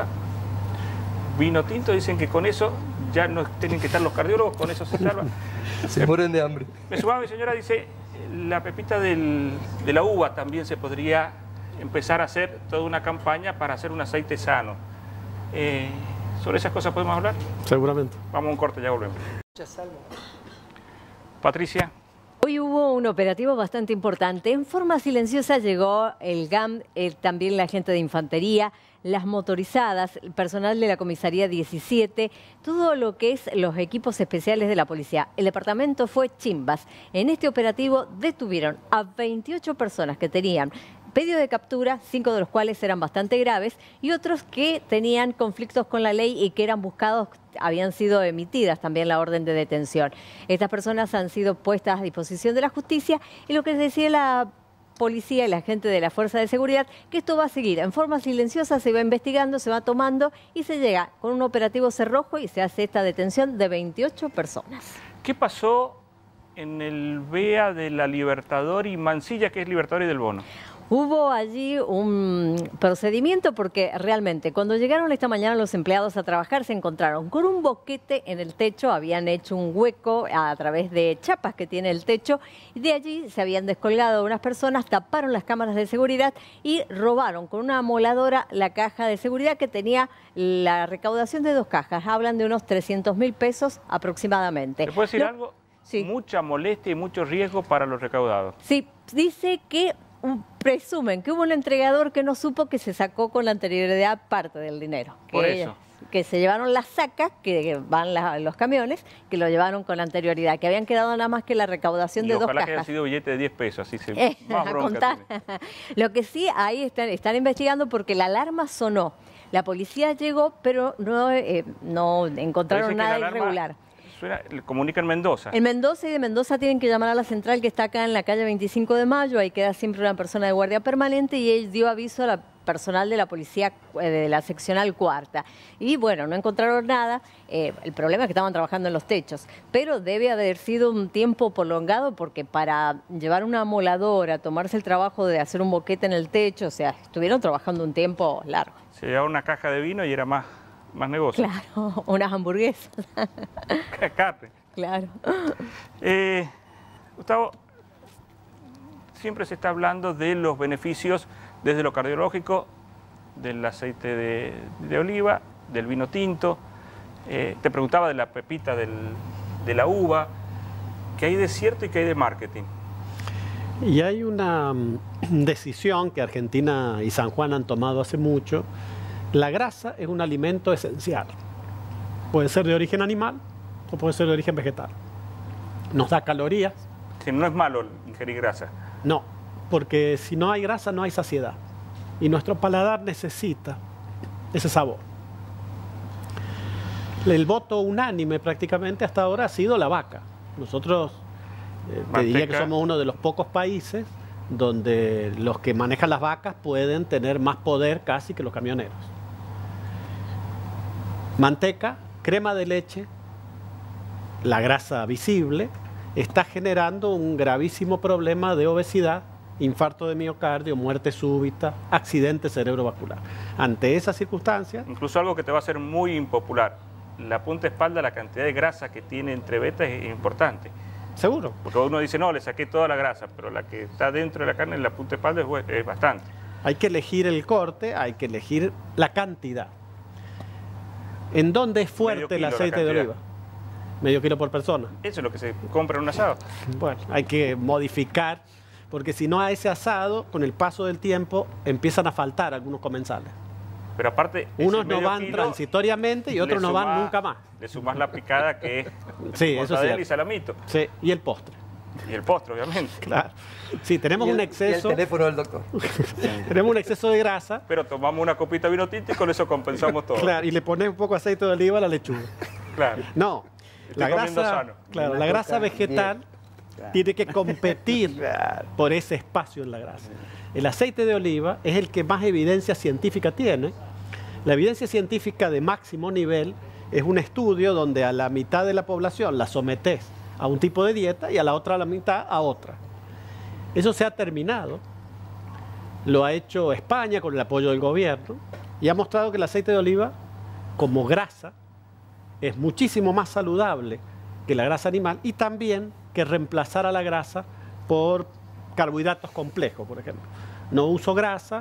vino tinto, dicen que con eso ya no tienen que estar los cardiólogos, con eso se salva. Se mueren de hambre. Me sumaba mi señora, dice, la pepita del, de la uva también se podría empezar a hacer toda una campaña para hacer un aceite sano. Eh, ¿Sobre esas cosas podemos hablar? Seguramente. Vamos a un corte, ya volvemos. Patricia. Hoy hubo un operativo bastante importante. En forma silenciosa llegó el G A M, eh, también la gente de infantería, las motorizadas, el personal de la comisaría diecisiete, todo lo que es los equipos especiales de la policía. El departamento fue Chimbas. En este operativo detuvieron a veintiocho personas que tenían pedido de captura, cinco de los cuales eran bastante graves, y otros que tenían conflictos con la ley y que eran buscados, habían sido emitidas también la orden de detención. Estas personas han sido puestas a disposición de la justicia y lo que decía la policía y la gente de la Fuerza de Seguridad, que esto va a seguir en forma silenciosa, se va investigando, se va tomando y se llega con un operativo cerrojo y se hace esta detención de veintiocho personas. ¿Qué pasó en el V E A de la Libertador y Mansilla, que es Libertador y del Bono? Hubo allí un procedimiento porque realmente cuando llegaron esta mañana los empleados a trabajar se encontraron con un boquete en el techo, habían hecho un hueco a través de chapas que tiene el techo y de allí se habían descolgado unas personas, taparon las cámaras de seguridad y robaron con una amoladora la caja de seguridad que tenía la recaudación de dos cajas, hablan de unos trescientos mil pesos aproximadamente. ¿Se puede decir Lo- algo? Sí. Mucha molestia y mucho riesgo para los recaudados. Sí, dice que um, presumen que hubo un entregador que no supo que se sacó con la anterioridad parte del dinero. Que Por ella- eso. que se llevaron las sacas, que van la- los camiones, que lo llevaron con anterioridad, que habían quedado nada más que la recaudación Y de dos ojalá que haya cajas. sido billete de diez pesos, así se Eh, más a bronca contar. tiene. Lo que sí, ahí están, están investigando porque la alarma sonó. La policía llegó, pero no, eh, no Pero encontraron dicen que la nada alarma irregular. Suena, comunica en Mendoza. En Mendoza y de Mendoza tienen que llamar a la central que está acá en la calle veinticinco de mayo, ahí queda siempre una persona de guardia permanente y él dio aviso a la personal de la policía eh, de la seccional cuarta. Y bueno, no encontraron nada, eh, el problema es que estaban trabajando en los techos, pero debe haber sido un tiempo prolongado porque para llevar una amoladora, tomarse el trabajo de hacer un boquete en el techo, o sea, estuvieron trabajando un tiempo largo. Se llevaba una caja de vino y era más, más negocio. Claro, unas hamburguesas, Carne. claro. Eh, Gustavo, siempre se está hablando de los beneficios desde lo cardiológico, del aceite de, de oliva, del vino tinto. Eh, te preguntaba de la pepita del, de la uva. ¿Qué hay de cierto y qué hay de marketing? Y hay una mm, decisión que Argentina y San Juan han tomado hace mucho. La grasa es un alimento esencial. Puede ser de origen animal o puede ser de origen vegetal. Nos da calorías. Si no es malo ingerir grasa. No, porque si no hay grasa no hay saciedad. Y nuestro paladar necesita ese sabor. El voto unánime prácticamente hasta ahora ha sido la vaca. Nosotros eh, te diría que Manteca. somos uno de los pocos países donde los que manejan las vacas pueden tener más poder casi que los camioneros. Manteca, crema de leche, la grasa visible, está generando un gravísimo problema de obesidad, infarto de miocardio, muerte súbita, accidente cerebrovascular. Ante esas circunstancias, Incluso algo que te va a ser muy impopular. La punta de espalda, la cantidad de grasa que tiene entre vetas es importante. seguro, Porque uno dice, no, le saqué toda la grasa, pero la que está dentro de la carne, en la punta de espalda, es, bu- es bastante. hay que elegir el corte, hay que elegir la cantidad. ¿En dónde es fuerte Medio el kilo la aceite de cantidad. oliva? Medio kilo por persona. Eso es lo que se compra en un asado. Bueno, hay que modificar, porque si no a ese asado, con el paso del tiempo, empiezan a faltar algunos comensales. Pero aparte, ese Unos no medio van kilo, transitoriamente y otros le no van sumás- nunca más. Le sumas la picada que es Sí, eso es mortadela cierto. y salamito. Sí, y el postre. Y el postre, obviamente. Claro. Sí, tenemos Y el- un y el exceso, teléfono del doctor. tenemos un exceso de grasa, Pero tomamos una copita de vino tinto y con eso compensamos todo. claro, y le pones un poco de aceite de oliva a la lechuga. Claro. No, Estoy la comiendo grasa, sano. claro, Una la grasa coca, vegetal bien. Claro. tiene que competir por ese espacio en la grasa. El aceite de oliva es el que más evidencia científica tiene. La evidencia científica de máximo nivel es un estudio donde a la mitad de la población la sometes a un tipo de dieta y a la otra a la mitad a otra. Eso se ha terminado. Lo ha hecho España con el apoyo del gobierno y ha mostrado que el aceite de oliva, como grasa, es muchísimo más saludable que la grasa animal y también que reemplazar a la grasa por carbohidratos complejos, por ejemplo. No uso grasa,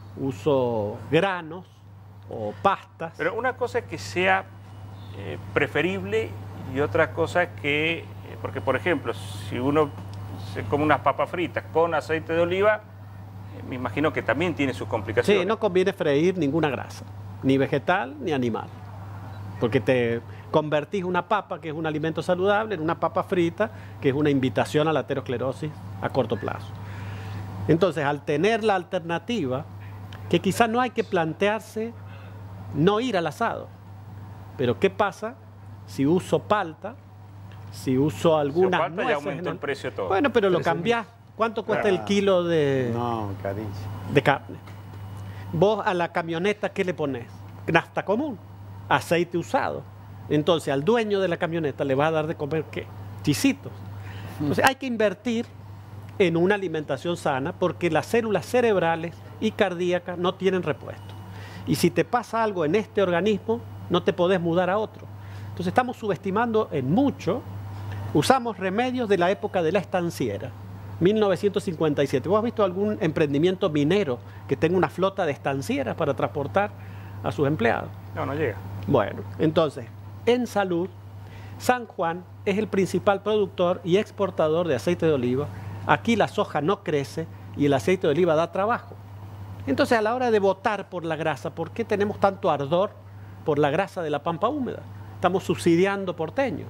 uso granos o pastas. Pero una cosa es que sea eh, preferible y otra cosa es que, eh, porque por ejemplo, si uno se come unas papas fritas con aceite de oliva, eh, me imagino que también tiene sus complicaciones. Sí, no conviene freír ninguna grasa, ni vegetal ni animal, porque te convertís una papa, que es un alimento saludable, en una papa frita, que es una invitación a la aterosclerosis a corto plazo. Entonces, al tener la alternativa, que quizás no hay que plantearse no ir al asado, pero ¿qué pasa si uso palta, si uso algunas palta ya nueces? aumentó en el precio todo. Bueno, pero lo cambiás. ¿Cuánto cuesta el Claro. kilo de...? No, carísimo. de carne? Vos a la camioneta, ¿qué le pones? Nafta común, aceite usado. Entonces, al dueño de la camioneta le va a dar de comer, ¿qué? Chisitos. Entonces, hay que invertir en una alimentación sana porque las células cerebrales y cardíacas no tienen repuesto. Y si te pasa algo en este organismo, no te podés mudar a otro. Entonces, estamos subestimando en mucho. Usamos remedios de la época de la estanciera, mil novecientos cincuenta y siete. ¿Vos has visto algún emprendimiento minero que tenga una flota de estancieras para transportar a sus empleados? No, no llega. Bueno, entonces, en salud, San Juan es el principal productor y exportador de aceite de oliva. Aquí la soja no crece y el aceite de oliva da trabajo. Entonces, a la hora de votar por la grasa, ¿por qué tenemos tanto ardor por la grasa de la pampa húmeda. Estamos subsidiando porteños.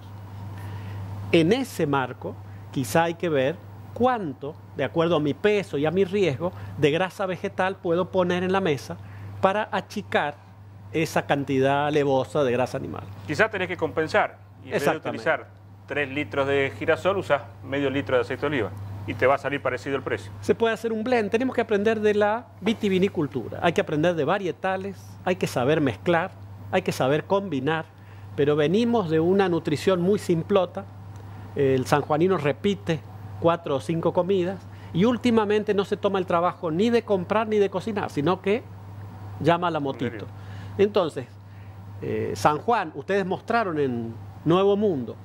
En ese marco, quizá hay que ver cuánto, de acuerdo a mi peso y a mi riesgo, de grasa vegetal puedo poner en la mesa para achicar esa cantidad alevosa de grasa animal. Quizás tenés que compensar. Y en vez de utilizar tres litros de girasol, usás medio litro de aceite de oliva. Y te va a salir parecido el precio. Se puede hacer un blend. Tenemos que aprender de la vitivinicultura. Hay que aprender de varietales, hay que saber mezclar, hay que saber combinar. Pero venimos de una nutrición muy simplota. El sanjuanino repite cuatro o cinco comidas. Y últimamente no se toma el trabajo ni de comprar ni de cocinar, sino que llama a la motito. Entonces, eh, San Juan, ustedes mostraron en Nuevo Mundo,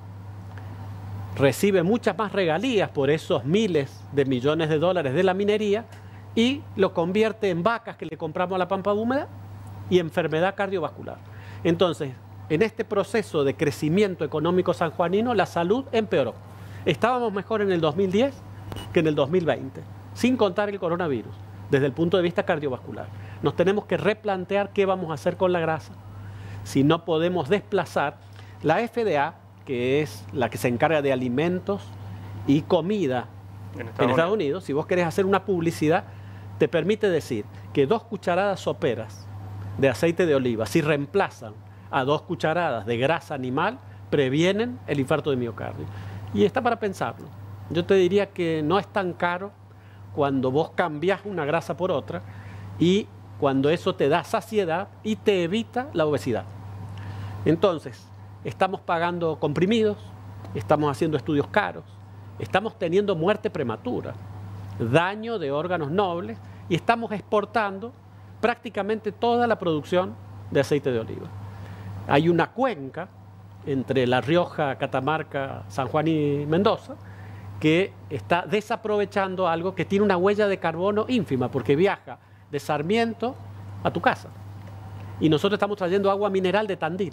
recibe muchas más regalías por esos miles de millones de dólares de la minería y lo convierte en vacas que le compramos a la pampa húmeda y enfermedad cardiovascular. Entonces, en este proceso de crecimiento económico sanjuanino, la salud empeoró. Estábamos mejor en el dos mil diez que en el dos mil veinte, sin contar el coronavirus, desde el punto de vista cardiovascular. Nos tenemos que replantear qué vamos a hacer con la grasa. Si no podemos desplazar la F D A, que es la que se encarga de alimentos y comida en Estados, en Estados Unidos. Unidos, si vos querés hacer una publicidad, te permite decir que dos cucharadas soperas de aceite de oliva, si reemplazan a dos cucharadas de grasa animal, previenen el infarto de miocardio. Y está para pensarlo. Yo te diría que no es tan caro cuando vos cambiás una grasa por otra y cuando eso te da saciedad y te evita la obesidad. Entonces, estamos pagando comprimidos, estamos haciendo estudios caros, estamos teniendo muerte prematura, daño de órganos nobles y estamos exportando prácticamente toda la producción de aceite de oliva. Hay una cuenca entre La Rioja, Catamarca, San Juan y Mendoza que está desaprovechando algo que tiene una huella de carbono ínfima porque viaja de Sarmiento a tu casa. Y nosotros estamos trayendo agua mineral de Tandil.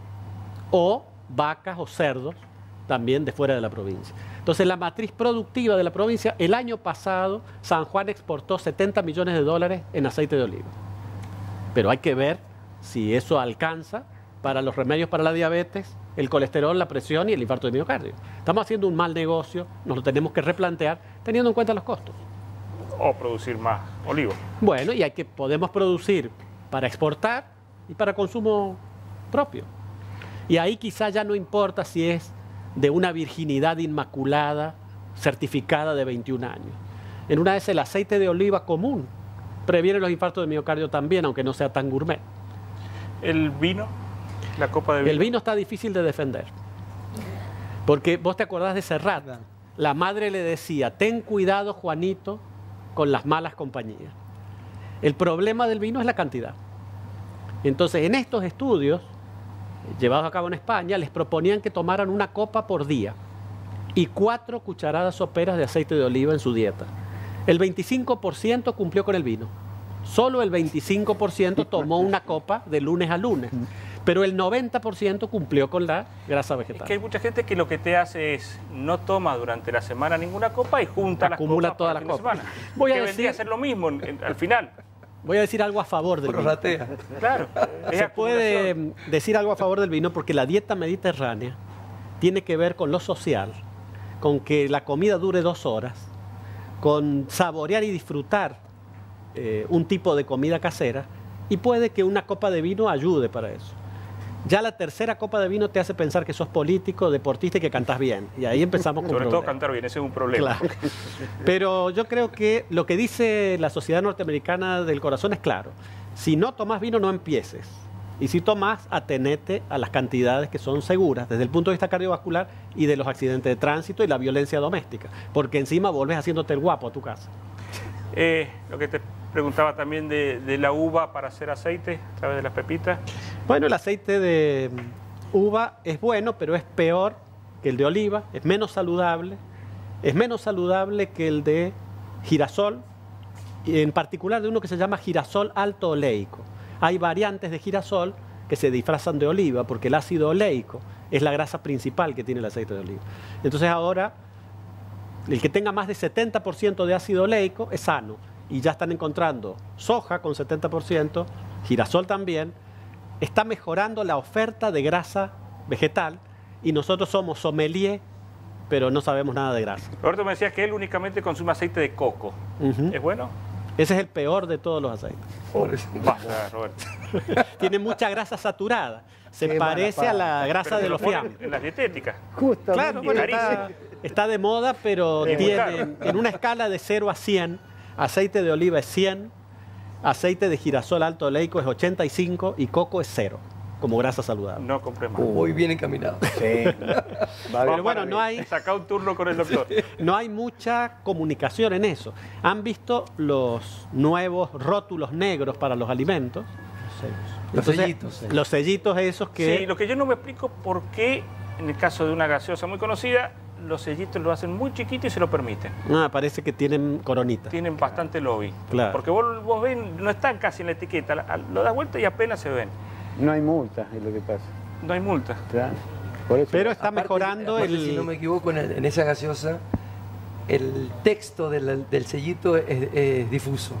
O vacas o cerdos también de fuera de la provincia. Entonces, la matriz productiva de la provincia, el año pasado, San Juan exportó setenta millones de dólares en aceite de oliva. Pero hay que ver si eso alcanza para los remedios para la diabetes, el colesterol, la presión y el infarto de miocardio. Estamos haciendo un mal negocio, nos lo tenemos que replantear teniendo en cuenta los costos. O producir más olivo. Bueno, y hay que podemos producir para exportar y para consumo propio. Y ahí quizá ya no importa si es de una virginidad inmaculada, certificada de veintiún años. En una vez el aceite de oliva común previene los infartos de miocardio también, aunque no sea tan gourmet. ¿El vino? ¿La copa de vino? El vino está difícil de defender. Porque vos te acordás de Serrat. La madre le decía, ten cuidado, Juanito, con las malas compañías. El problema del vino es la cantidad. Entonces, en estos estudios llevados a cabo en España, les proponían que tomaran una copa por día y cuatro cucharadas soperas de aceite de oliva en su dieta. El veinticinco por ciento cumplió con el vino. Solo el veinticinco por ciento tomó una copa de lunes a lunes. Pero el noventa por ciento cumplió con la grasa vegetal. Es que hay mucha gente que lo que te hace es no toma durante la semana ninguna copa y junta acumula las copas todas para las copas. Voy a que decir, vendría a hacer lo mismo en, en, al final. Voy a decir algo a favor del vino. Claro. Se puede decir algo a favor del vino porque la dieta mediterránea tiene que ver con lo social, con que la comida dure dos horas, con saborear y disfrutar eh, un tipo de comida casera y puede que una copa de vino ayude para eso. Ya la tercera copa de vino te hace pensar que sos político, deportista y que cantás bien. Y ahí empezamos con Sobre problemas. todo cantar bien, ese es un problema. Claro. Pero yo creo que lo que dice la Sociedad Norteamericana del Corazón es claro. Si no tomás vino, no empieces. Y si tomás, atenete a las cantidades que son seguras desde el punto de vista cardiovascular y de los accidentes de tránsito y la violencia doméstica. Porque encima volvés haciéndote el guapo a tu casa. Eh, lo que te preguntaba también de, de la uva para hacer aceite a través de las pepitas. Bueno, el aceite de uva es bueno, pero es peor que el de oliva, es menos saludable, es menos saludable que el de girasol, y en particular de uno que se llama girasol alto oleico. Hay variantes de girasol que se disfrazan de oliva porque el ácido oleico es la grasa principal que tiene el aceite de oliva. Entonces ahora, el que tenga más de setenta por ciento de ácido oleico es sano y ya están encontrando soja con setenta por ciento, girasol también, está mejorando la oferta de grasa vegetal y nosotros somos sommelier, pero no sabemos nada de grasa. Roberto me decía que él únicamente consume aceite de coco. Uh-huh. ¿Es bueno? Ese es el peor de todos los aceites. Oh, basta, Roberto. Tiene mucha grasa saturada. Se Qué parece a la grasa Pero de se lo los ponen fiambres. en las dietéticas. Justamente. Claro, bueno, está, está de moda, pero Sí, muy tiene caro. en una escala de cero a cien, aceite de oliva es cien, aceite de girasol alto oleico es ochenta y cinco y coco es cero, como grasa saludable. No compré más. Muy bien encaminado. Sí. Va Pero bien. bueno, no hay, Saca un turno con el doctor. no hay mucha comunicación en eso. ¿Han visto los nuevos rótulos negros para los alimentos? Los Entonces, sellitos. Los sellitos esos que... Sí, lo que yo no me explico por qué, en el caso de una gaseosa muy conocida, los sellitos lo hacen muy chiquito y se lo permiten. Ah, parece que tienen coronita. Tienen bastante lobby. Claro. Porque vos, vos ven, no están casi en la etiqueta, la- lo das vuelta y apenas se ven. No hay multas, es lo que pasa. No hay multa. Claro. Por eso. Pero está Aparte, mejorando aparte, el... Si no me equivoco, en, el- en esa gaseosa, el texto del, del sellito es, es difuso.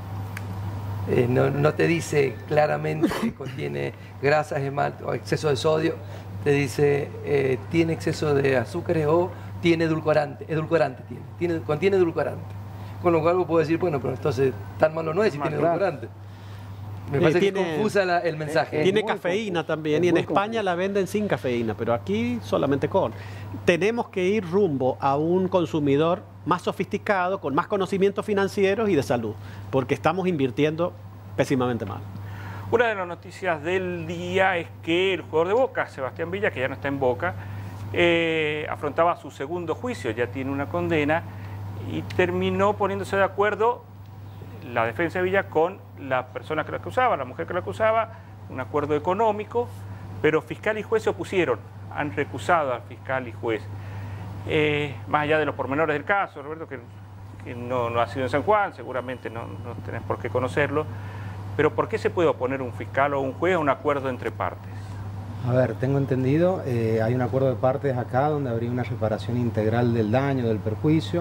Eh, no, no te dice claramente que contiene grasas, esmalte o exceso de sodio. Te dice eh, tiene exceso de azúcares o tiene edulcorante. Edulcorante tiene, tiene, contiene edulcorante. Con lo cual vos podés decir, bueno, pero entonces tan malo no es si Más tiene claro. edulcorante. Me Eh, parece que tiene- es confusa la- el mensaje. Es Tiene muy cafeína confuso, también, es y en muy España confuso. la venden sin cafeína, pero aquí solamente con. Tenemos que ir rumbo a un consumidor más sofisticado, con más conocimientos financieros y de salud, porque estamos invirtiendo pésimamente mal. Una de las noticias del día es que el jugador de Boca, Sebastián Villa, que ya no está en Boca, eh, afrontaba su segundo juicio, ya tiene una condena, y terminó poniéndose de acuerdo la defensa de Villa con la persona que lo acusaba, la mujer que lo acusaba, un acuerdo económico, pero fiscal y juez se opusieron, han recusado al fiscal y juez. Eh, más allá de los pormenores del caso, Roberto, que, que no, no ha sido en San Juan, seguramente no, no tenés por qué conocerlo, pero ¿por qué se puede oponer un fiscal o un juez a un acuerdo entre partes? A ver, tengo entendido, eh, hay un acuerdo de partes acá donde habría una reparación integral del daño, del perjuicio.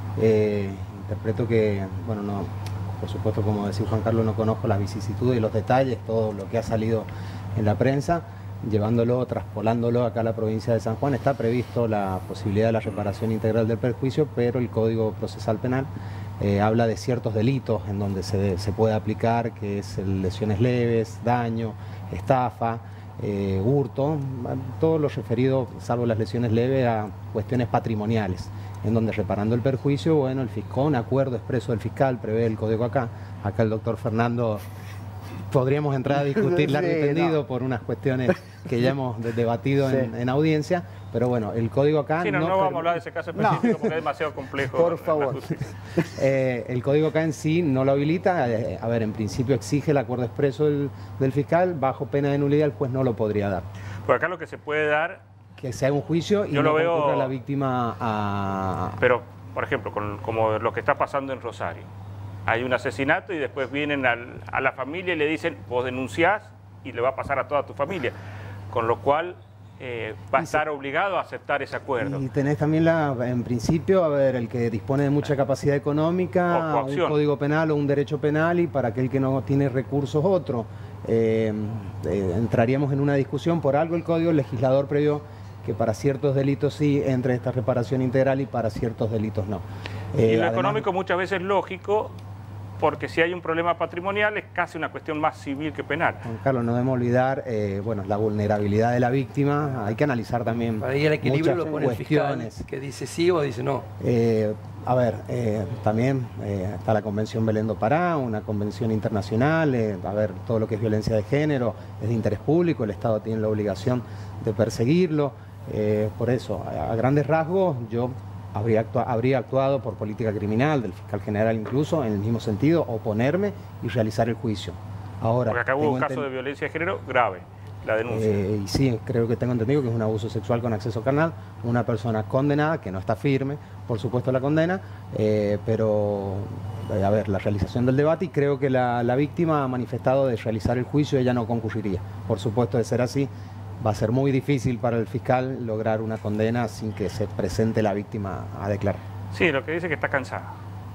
Eh, interpreto que, bueno, no, por supuesto, como decía Juan Carlos, no conozco las vicisitudes y los detalles, todo lo que ha salido en la prensa. Llevándolo, traspolándolo acá a la provincia de San Juan, está previsto la posibilidad de la reparación integral del perjuicio, pero el Código Procesal Penal eh, habla de ciertos delitos en donde se, se puede aplicar, que es el lesiones leves, daño, estafa, eh, hurto, todo lo referido, salvo las lesiones leves, a cuestiones patrimoniales, en donde reparando el perjuicio, bueno, el fiscal, un acuerdo expreso del fiscal, prevé el código acá, acá el doctor Fernando... Podríamos entrar a discutir largo y Sí, tendido no. por unas cuestiones que ya hemos de- debatido en, Sí. en audiencia, pero bueno, el código acá... Sí, no, no, vamos a hablar de permite- ese caso No. específico porque es demasiado complejo. Por en la favor. justicia. Eh, el código acá en sí no lo habilita, eh, a ver, en principio exige el acuerdo expreso del, del fiscal, bajo pena de nulidad el juez no lo podría dar. Porque acá lo que se puede dar, Que se haga un juicio y Yo no lo veo- concurra la víctima a... pero por ejemplo, con- como lo que está pasando en Rosario. Hay un asesinato y después vienen al- a la familia y le dicen, vos denunciás y le va a pasar a toda tu familia. Con lo cual eh, va a estar obligado a aceptar ese acuerdo. Y tenés también, la, en principio, a ver, el que dispone de mucha capacidad O económica, un coacción. código penal o un derecho penal, y para aquel que no tiene recursos otro. Eh, eh, entraríamos en una discusión, por algo el código, el legislador previó que para ciertos delitos sí entre esta reparación integral y para ciertos delitos no. Y Eh, lo además- económico muchas veces es lógico, porque si hay un problema patrimonial es casi una cuestión más civil que penal. Juan Carlos, no debemos olvidar eh, bueno, la vulnerabilidad de la víctima, hay que analizar también Para ir al equilibrio muchas lo pone el fiscal, cuestiones. que dice sí o dice no. Eh, a ver, eh, también eh, está la Convención Belén do Pará, una convención internacional, eh, a ver, todo lo que es violencia de género es de interés público, el Estado tiene la obligación de perseguirlo, eh, por eso, a, a grandes rasgos, yo habría, actua- habría actuado por política criminal, del fiscal general incluso, en el mismo sentido, oponerme y realizar el juicio. Ahora, Porque acá hubo tengo un caso enten- de violencia de género grave, la denuncia. eh, y sí, creo que tengo entendido que es un abuso sexual con acceso carnal, una persona condenada, que no está firme, por supuesto la condena, eh, pero, eh, a ver, la realización del debate, y creo que la, la víctima ha manifestado de realizar el juicio, ella no concurriría. Por supuesto, de ser así, va a ser muy difícil para el fiscal lograr una condena sin que se presente la víctima a declarar. Sí, lo que dice es que está cansada.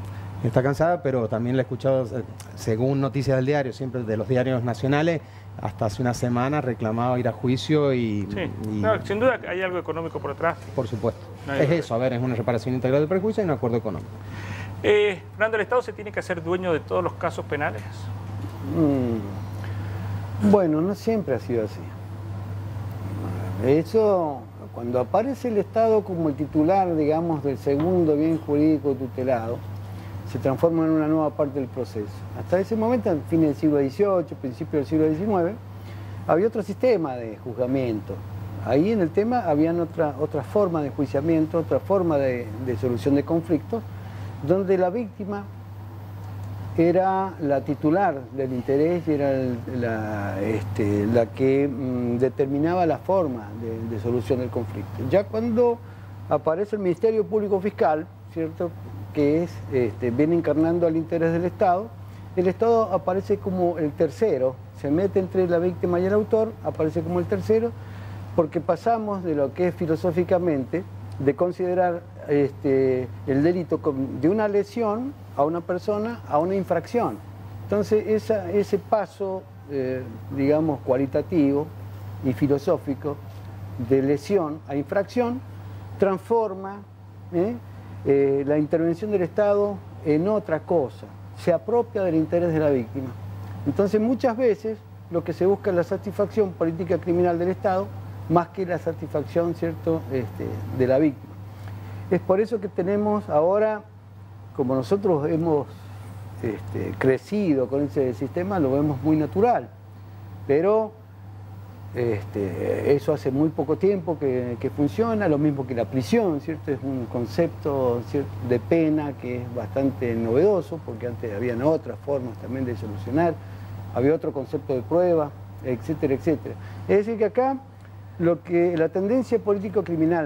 Está cansada, pero también la he escuchado, según noticias del diario, siempre de los diarios nacionales, hasta hace una semana reclamaba ir a juicio y... Sí, y no, sin duda hay algo económico por detrás. por supuesto. No hay es duda. eso, a ver, es una reparación integral del perjuicio y un acuerdo económico. Eh, Fernando, ¿el Estado se tiene que hacer dueño de todos los casos penales? Mm, Bueno, no siempre ha sido así. Eso, cuando aparece el Estado como el titular, digamos, del segundo bien jurídico tutelado, se transforma en una nueva parte del proceso. Hasta ese momento, en fin del siglo dieciocho, principio del siglo diecinueve, había otro sistema de juzgamiento. Ahí en el tema habían otra, otra forma de enjuiciamiento, otra forma de, de solución de conflictos, donde la víctima era la titular del interés y era el- la, este, la que mm, determinaba la forma de, de solución del conflicto. Ya cuando aparece el Ministerio Público Fiscal, ¿cierto?, que es, este, viene encarnando al interés del Estado, el Estado aparece como el tercero, se mete entre la víctima y el autor, aparece como el tercero, porque pasamos de lo que es filosóficamente de considerar este, el delito com- de una lesión a una persona a una infracción. Entonces esa, ese paso, eh, digamos, cualitativo y filosófico de lesión a infracción transforma ¿eh? Eh, la intervención del Estado en otra cosa, se apropia del interés de la víctima. Entonces muchas veces lo que se busca es la satisfacción política criminal del Estado más que la satisfacción, ¿cierto?, este, de la víctima. Es por eso que tenemos ahora, como nosotros hemos este, crecido con ese sistema, lo vemos muy natural, pero este, eso hace muy poco tiempo que, que funciona, lo mismo que la prisión, ¿cierto? Es un concepto, ¿cierto?, de pena que es bastante novedoso, porque antes habían otras formas también de solucionar, había otro concepto de prueba, etcétera, etcétera. Es decir que acá lo que la tendencia político-criminal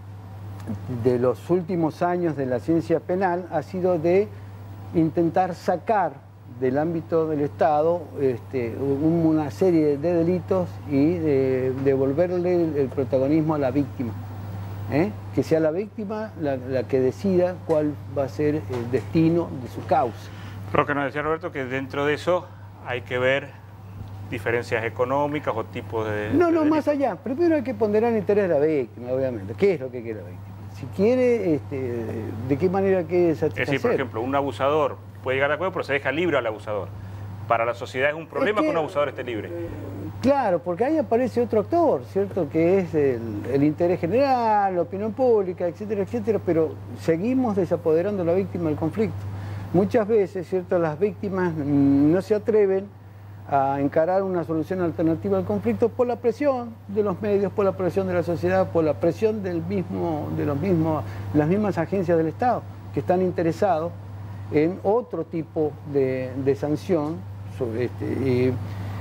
de los últimos años de la ciencia penal ha sido de intentar sacar del ámbito del Estado este, un- una serie de delitos y de devolverle el, el protagonismo a la víctima. ¿eh? Que sea la víctima la, la que decida cuál va a ser el destino de su causa. Lo que nos decía Roberto, que dentro de eso hay que ver diferencias económicas o tipos de... No, de no, delitos. más allá. Primero hay que ponderar el interés de la víctima, obviamente. ¿Qué es lo que quiere la víctima? Si quiere, este, ¿de qué manera quiere Es satisfacer? decir, por ejemplo, un abusador puede llegar a acuerdo, pero se deja libre al abusador. Para la sociedad es un problema Es que, que- un abusador esté libre. Claro, porque ahí aparece otro actor, ¿cierto? Que es el, el interés general, la opinión pública, etcétera, etcétera, pero seguimos desapoderando a la víctima del conflicto. Muchas veces, ¿cierto?, las víctimas mm, no se atreven a encarar una solución alternativa al conflicto por la presión de los medios, por la presión de la sociedad, por la presión del mismo, de los mismos, las mismas agencias del Estado, que están interesados en otro tipo de, de sanción, sobre este, y,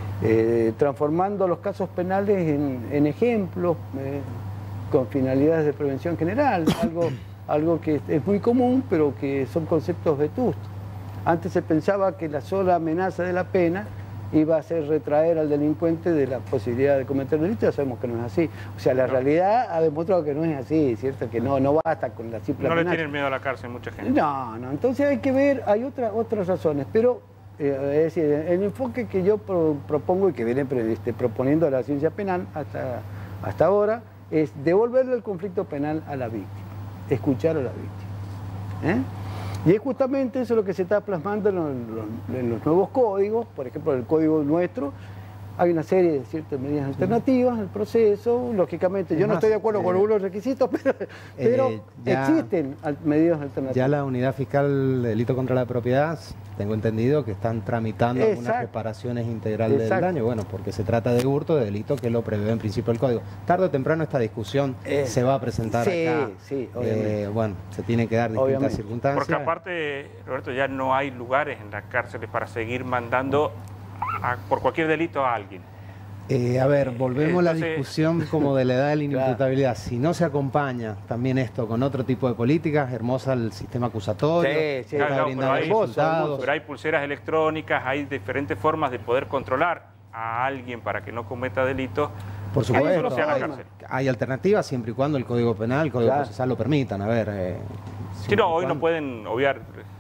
eh, transformando los casos penales en, en ejemplos eh, con finalidades de prevención general, algo, algo que es muy común, pero que son conceptos vetustos. Antes se pensaba que la sola amenaza de la pena iba a hacer retraer al delincuente de la posibilidad de cometer delitos, ya sabemos que no es así. O sea, la No. realidad ha demostrado que no es así, ¿cierto? Que no, no basta con la simple No le amenaza. tienen miedo a la cárcel mucha gente. No, no, entonces hay que ver, hay otra, otras razones, pero eh, es decir, el enfoque que yo pro- propongo y que viene pre- este, proponiendo la ciencia penal hasta, hasta ahora es devolverle el conflicto penal a la víctima, escuchar a la víctima. ¿eh? Y es justamente eso lo que se está plasmando en los, los- en los nuevos códigos, por ejemplo, el código nuestro. Hay una serie de ciertas medidas alternativas al proceso, lógicamente. Es Yo no más, estoy de acuerdo eh, con algunos requisitos, pero, pero ya- existen al- medidas alternativas. Ya la Unidad Fiscal de Delito contra la Propiedad, tengo entendido que están tramitando algunas Exacto. reparaciones integrales Exacto. del daño, bueno, porque se trata de hurto, de delito que lo prevé en principio el Código. Tarde o temprano esta discusión Eh, se va a presentar sí, acá. sí, obviamente. Eh, bueno, se tienen que dar distintas Obviamente. circunstancias. Porque aparte, Roberto, ya no hay lugares en las cárceles para seguir mandando a- por cualquier delito a alguien. Eh, a ver, volvemos a la Entonces- discusión como de la edad de la Claro. inimputabilidad. Si no se acompaña también esto con otro tipo de políticas, hermosa el sistema acusatorio, Sí, sí. está Claro, claro, brindando pero hay- resultados. Pero hay pulseras electrónicas, hay diferentes formas de poder controlar a alguien para que no cometa delitos. Por que eso supuesto, no sea la hay, cárcel. hay alternativas siempre y cuando el Código Penal, el Código Claro. Procesal lo permitan. A ver, eh, Si siempre no, y hoy no cuando- pueden obviar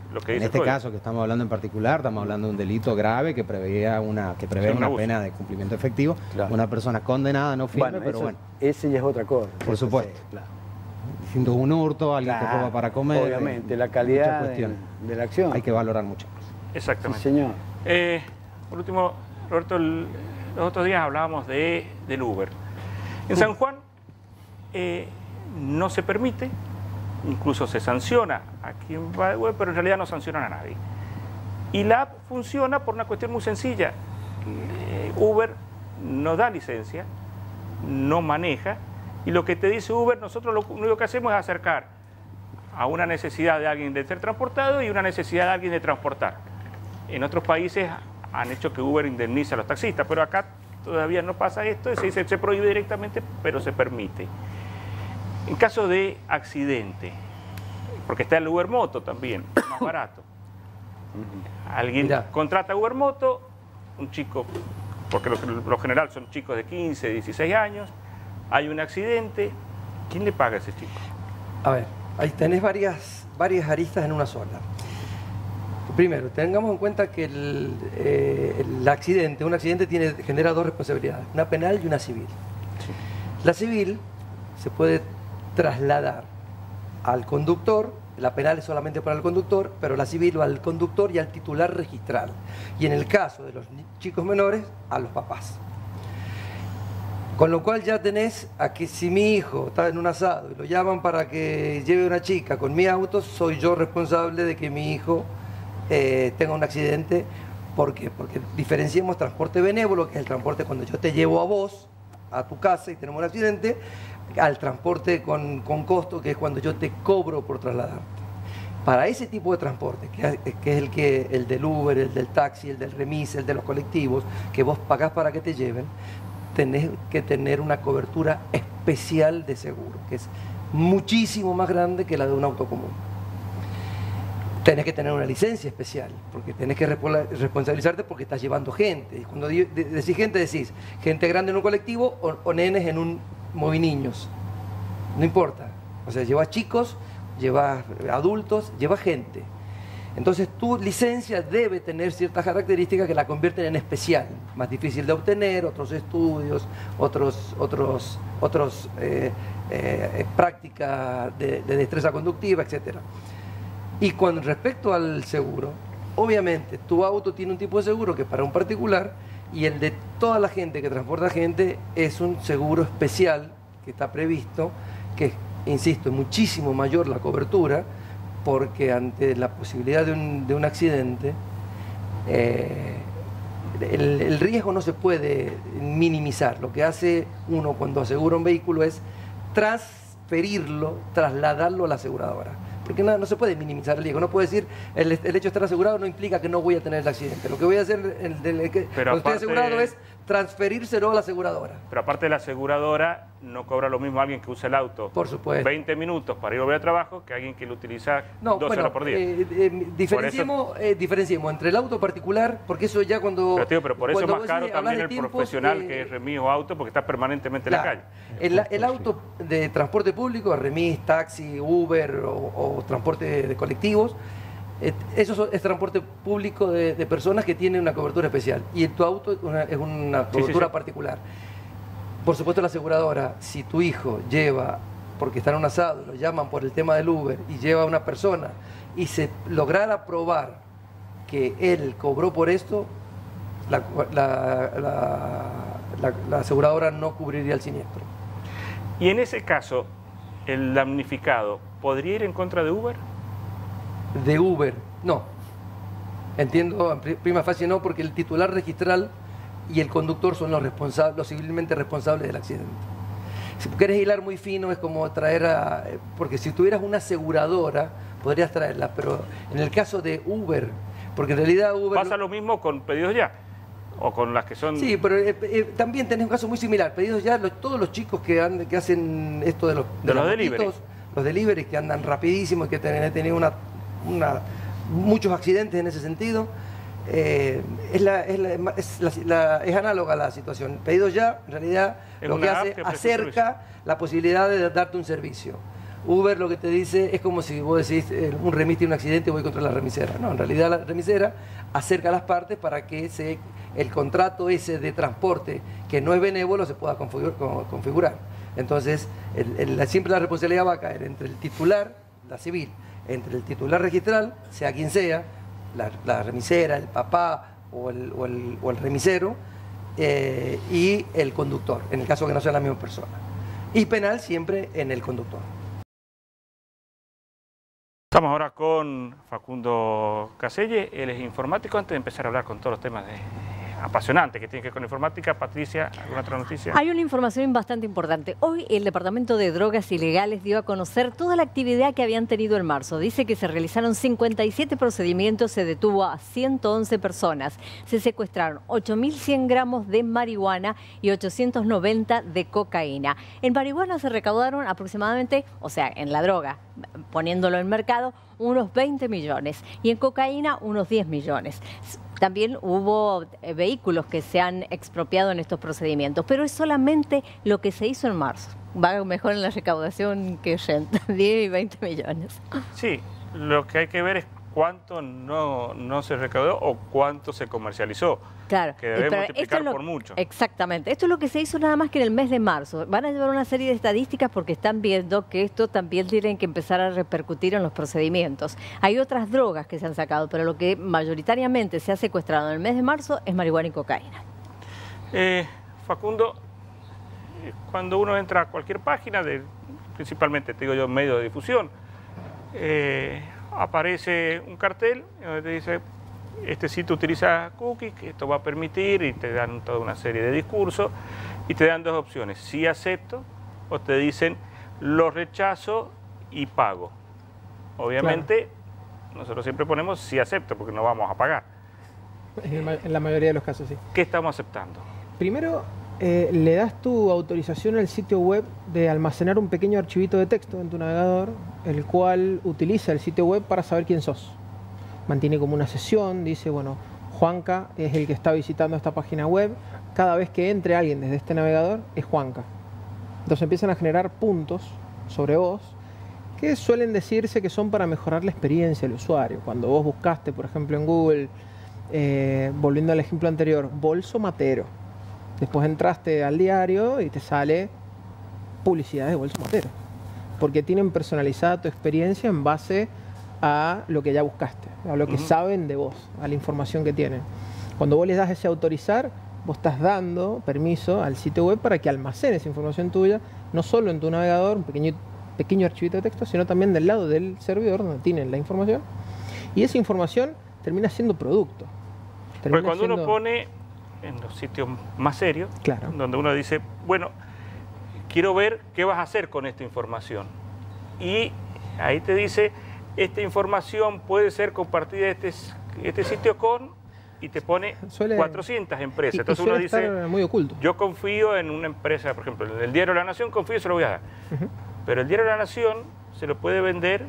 lo que En dice este el código. caso que estamos hablando en particular, estamos hablando de un delito grave que preveía una, que prevé Sí, un una abuso. pena de cumplimiento efectivo. Claro. Una persona condenada, no firme, Bueno, pero eso- bueno, ese ya es otra cosa. Por Eso supuesto. sí, claro. distinto un hurto, alguien que Claro, roba para comer. obviamente, eh, la calidad muchas de, cuestiones. de la acción. Hay que valorar mucho. Sí, Exactamente. señor. Eh, por último, Roberto, el- los otros días hablábamos de, del Uber. En San Juan eh, no se permite, incluso se sanciona a quien va de Uber, pero en realidad no sancionan a nadie. Y la app funciona por una cuestión muy sencilla. Eh, Uber no da licencia, no maneja, y lo que te dice Uber, nosotros lo único que hacemos es acercar a una necesidad de alguien de ser transportado y una necesidad de alguien de transportar. En otros países han hecho que Uber indemnice a los taxistas, pero acá todavía no pasa esto, se dice, se prohíbe directamente, pero se permite. En caso de accidente, porque está el Uber Moto también, más barato. Alguien Mirá. contrata Uber Moto, un chico, porque lo, lo general son chicos de quince, dieciséis años, hay un accidente, ¿quién le paga a ese chico? A ver, ahí tenés varias, varias aristas en una sola. Primero, tengamos en cuenta que el, eh, el accidente, un accidente tiene, genera dos responsabilidades, una penal y una civil. La civil se puede trasladar al conductor, la penal es solamente para el conductor, pero la civil va al conductor y al titular registral. Y en el caso de los ni- chicos menores, a los papás. Con lo cual ya tenés a que si mi hijo está en un asado y lo llaman para que lleve una chica con mi auto, soy yo responsable de que mi hijo eh, tenga un accidente. ¿Por qué? Porque diferenciemos transporte benévolo, que es el transporte cuando yo te llevo a vos, a tu casa y tenemos un accidente, al transporte con, con costo, que es cuando yo te cobro por trasladarte. Para ese tipo de transporte, que es, que es el, que, el del Uber, el del taxi, el del remis, el de los colectivos, que vos pagás para que te lleven, tenés que tener una cobertura especial de seguro, que es muchísimo más grande que la de un auto común. Tenés que tener una licencia especial, porque tenés que respo- responsabilizarte porque estás llevando gente. Y cuando di- de- decís gente, decís gente grande en un colectivo o, o nenes en un moviniños. No importa. O sea, llevas chicos, llevas adultos, llevas gente. Entonces tu licencia debe tener ciertas características que la convierten en especial, más difícil de obtener, otros estudios, otros, otros, otros eh, eh, prácticas de, de destreza conductiva, etcétera. Y con respecto al seguro, obviamente tu auto tiene un tipo de seguro que es para un particular y el de toda la gente que transporta gente es un seguro especial que está previsto, que, insisto, es muchísimo mayor la cobertura, porque ante la posibilidad de un, de un accidente, eh, el, el riesgo no se puede minimizar. Lo que hace uno cuando asegura un vehículo es transferirlo, trasladarlo a la aseguradora. Porque no, no se puede minimizar el riesgo. No puede decir, el, el hecho de estar asegurado no implica que no voy a tener el accidente. Lo que voy a hacer el, el, el, que, Pero cuando estoy aparte- asegurado es transferírselo a la aseguradora. Pero aparte de la aseguradora, no cobra lo mismo alguien que usa el auto Por supuesto. veinte minutos para ir a volver a trabajo que alguien que lo utiliza No, doce bueno, horas por día. eh, eh, diferenciemos, eh, diferenciemos entre el auto particular, porque eso ya cuando... Pero, tío, pero por eso es cuando más vos caro decís, hablas también de el tiempos, profesional eh, que es remis o auto porque está permanentemente en la Claro. calle. El, el auto de transporte público, remis, taxi, Uber o, o transporte de colectivos, eh, eso so- es transporte público de, de personas que tienen una cobertura especial. Y tu auto es una, es una Sí, sí, cobertura sí. particular. Por supuesto, la aseguradora, si tu hijo lleva, porque está en un asado, lo llaman por el tema del Uber, y lleva a una persona, y se lograra probar que él cobró por esto, la, la- la- la- la aseguradora no cubriría el siniestro. Y en ese caso, el damnificado, ¿podría ir en contra de Uber? De Uber, no. Entiendo, en pri- prima facie no, porque el titular registral y el conductor son los responsables, los civilmente responsables del accidente. Si quieres hilar muy fino es como traer a... Porque si tuvieras una aseguradora, podrías traerla, pero en el caso de Uber, porque en realidad Uber... Pasa lo mismo con pedidos ya, o con las que son... Sí, pero eh, eh, también tenés un caso muy similar. Pedidos ya, los- todos los chicos que, han- que hacen esto de los, De los las delivery. motitos, los deliveries que andan rapidísimo y que han tenido una, una- muchos accidentes en ese sentido, eh, es, la, es, la- es, la- la- es análoga a la situación. Pedidos ya, en realidad, Es lo que una app hace, que presta acerca la posibilidad de darte un servicio. Uber lo que te dice es como si vos decís, eh, un remis tiene un accidente y voy contra la remisera. No, en realidad la remisera acerca las partes para que se, el contrato ese de transporte, que no es benévolo, se pueda configurar. configurar. Entonces, el, el, siempre la responsabilidad va a caer entre el titular, la civil, entre el titular registral, sea quien sea, la, la remisera, el papá o el, o el, o el remisero, eh, y el conductor, en el caso que no sea la misma persona. Y penal siempre en el conductor. Estamos ahora con Facundo Caselle, él es informático. Antes de empezar a hablar con todos los temas de, apasionantes que tienen que ver con informática, Patricia, ¿alguna otra noticia? Hay una información bastante importante. Hoy el Departamento de Drogas Ilegales dio a conocer toda la actividad que habían tenido en marzo. Dice que se realizaron cincuenta y siete procedimientos, se detuvo a ciento once personas, se secuestraron ocho mil cien gramos de marihuana y ochocientos noventa de cocaína. En marihuana se recaudaron aproximadamente, o sea, en la droga, poniéndolo en mercado, unos veinte millones y en cocaína unos diez millones. También hubo vehículos que se han expropiado en estos procedimientos, pero es solamente lo que se hizo en marzo. Va mejor en la recaudación que diez y veinte millones. Sí, lo que hay que ver es cuánto no, no se recaudó o cuánto se comercializó. Claro, que debe pero multiplicar esto es lo, por mucho. Exactamente. Esto es lo que se hizo nada más que en el mes de marzo. Van a llevar una serie de estadísticas porque están viendo que esto también tiene que empezar a repercutir en los procedimientos. Hay otras drogas que se han sacado, pero lo que mayoritariamente se ha secuestrado en el mes de marzo es marihuana y cocaína. Eh, Facundo, cuando uno entra a cualquier página, de, principalmente, te digo yo, medio de difusión, eh, aparece un cartel donde te dice: este sitio utiliza cookies, que esto va a permitir, y te dan toda una serie de discursos, y te dan dos opciones: sí acepto, o te dicen lo rechazo y pago. Obviamente, claro, nosotros siempre ponemos sí acepto, porque no vamos a pagar. En la mayoría de los casos, sí. ¿Qué estamos aceptando? Primero, eh, le das tu autorización al sitio web de almacenar un pequeño archivito de texto en tu navegador, el cual utiliza el sitio web para saber quién sos. Mantiene como una sesión, dice, bueno, Juanca es el que está visitando esta página web, cada vez que entre alguien desde este navegador es Juanca. Entonces empiezan a generar puntos sobre vos que suelen decirse que son para mejorar la experiencia del usuario. Cuando vos buscaste, por ejemplo, en Google, eh, volviendo al ejemplo anterior, bolso matero, después entraste al diario y te sale publicidad de bolso matero, porque tienen personalizada tu experiencia en base a lo que ya buscaste, a lo que uh-huh. saben de vos, a la información que tienen. Cuando vos les das ese autorizar, vos estás dando permiso al sitio web para que almacene esa información tuya, no solo en tu navegador, un pequeño, pequeño archivito de texto, sino también del lado del servidor donde tienen la información, y esa información termina siendo producto. Termina Porque cuando siendo... uno pone en los sitios más serios, claro, donde uno dice, bueno, quiero ver qué vas a hacer con esta información, y ahí te dice: esta información puede ser compartida este, este sitio con, y te pone suele, cuatrocientas empresas. Y, Entonces y uno dice, muy oculto. Yo confío en una empresa, por ejemplo, en el Diario de la Nación, confío y se lo voy a dar. Uh-huh. Pero el Diario de la Nación se lo puede vender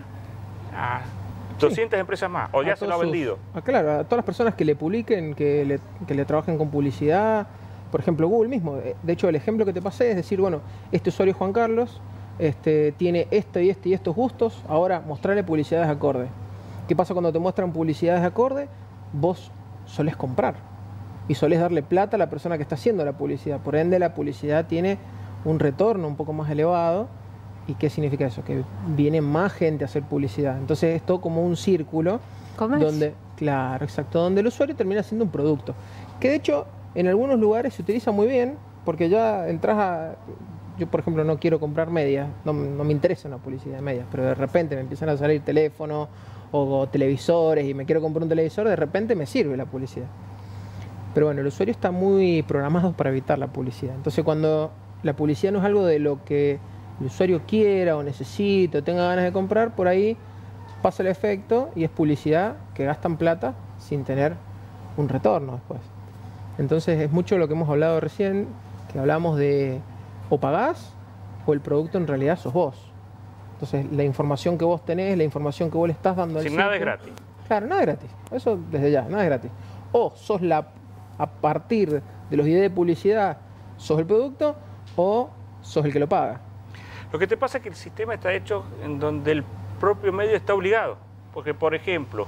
a doscientas sí. empresas más, o ya se lo ha vendido. Sus, ah, claro, a todas las personas que le publiquen, que le, que le trabajen con publicidad, por ejemplo, Google mismo. De hecho, el ejemplo que te pasé es decir, bueno, este usuario es Juan Carlos, Este, tiene esto y este y estos gustos, ahora mostrarle publicidades acorde. ¿Qué pasa cuando te muestran publicidades acorde? Vos solés comprar y solés darle plata a la persona que está haciendo la publicidad, por ende la publicidad tiene un retorno un poco más elevado. ¿Y qué significa eso? Que viene más gente a hacer publicidad. Entonces es todo como un círculo donde, claro, exacto, donde el usuario termina siendo un producto, que de hecho en algunos lugares se utiliza muy bien, porque ya entras a... Yo, por ejemplo, no quiero comprar medias, no, no me interesa una publicidad de medias, pero de repente me empiezan a salir teléfonos o, o televisores y me quiero comprar un televisor, de repente me sirve la publicidad. Pero bueno, el usuario está muy programado para evitar la publicidad. Entonces, cuando la publicidad no es algo de lo que el usuario quiera o necesite o tenga ganas de comprar, por ahí pasa el efecto y es publicidad que gastan plata sin tener un retorno después. Entonces, es mucho lo que hemos hablado recién, que hablamos de... o pagás, o el producto en realidad sos vos. Entonces, la información que vos tenés, la información que vos le estás dando al sitio... Sin nada es gratis. Claro, nada es gratis. Eso desde ya, nada es gratis. O sos la... a partir de los ideas de publicidad, sos el producto, o sos el que lo paga. Lo que te pasa es que el sistema está hecho en donde el propio medio está obligado. Porque, por ejemplo,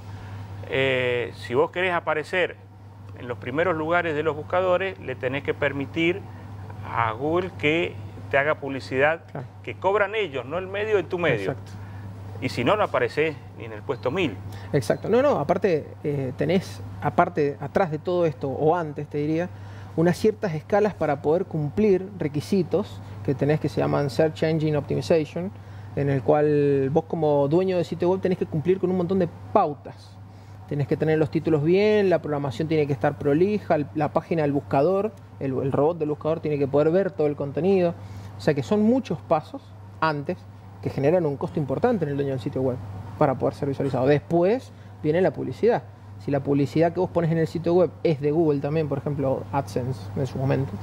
eh, si vos querés aparecer en los primeros lugares de los buscadores, le tenés que permitir a Google que te haga publicidad, claro, que cobran ellos, no el medio en tu medio. Exacto. Y si no, no apareces ni en el puesto mil. Exacto. No, no, aparte eh, tenés, aparte, atrás de todo esto, o antes te diría, unas ciertas escalas para poder cumplir requisitos que tenés que se llaman Search Engine Optimization, en el cual vos como dueño de sitio web tenés que cumplir con un montón de pautas. Tenés que tener los títulos bien, la programación tiene que estar prolija, la página del buscador, el, el robot del buscador tiene que poder ver todo el contenido. O sea que son muchos pasos antes que generan un costo importante en el dueño del sitio web para poder ser visualizado. Después viene la publicidad. Si la publicidad que vos pones en el sitio web es de Google también, por ejemplo AdSense en su momento,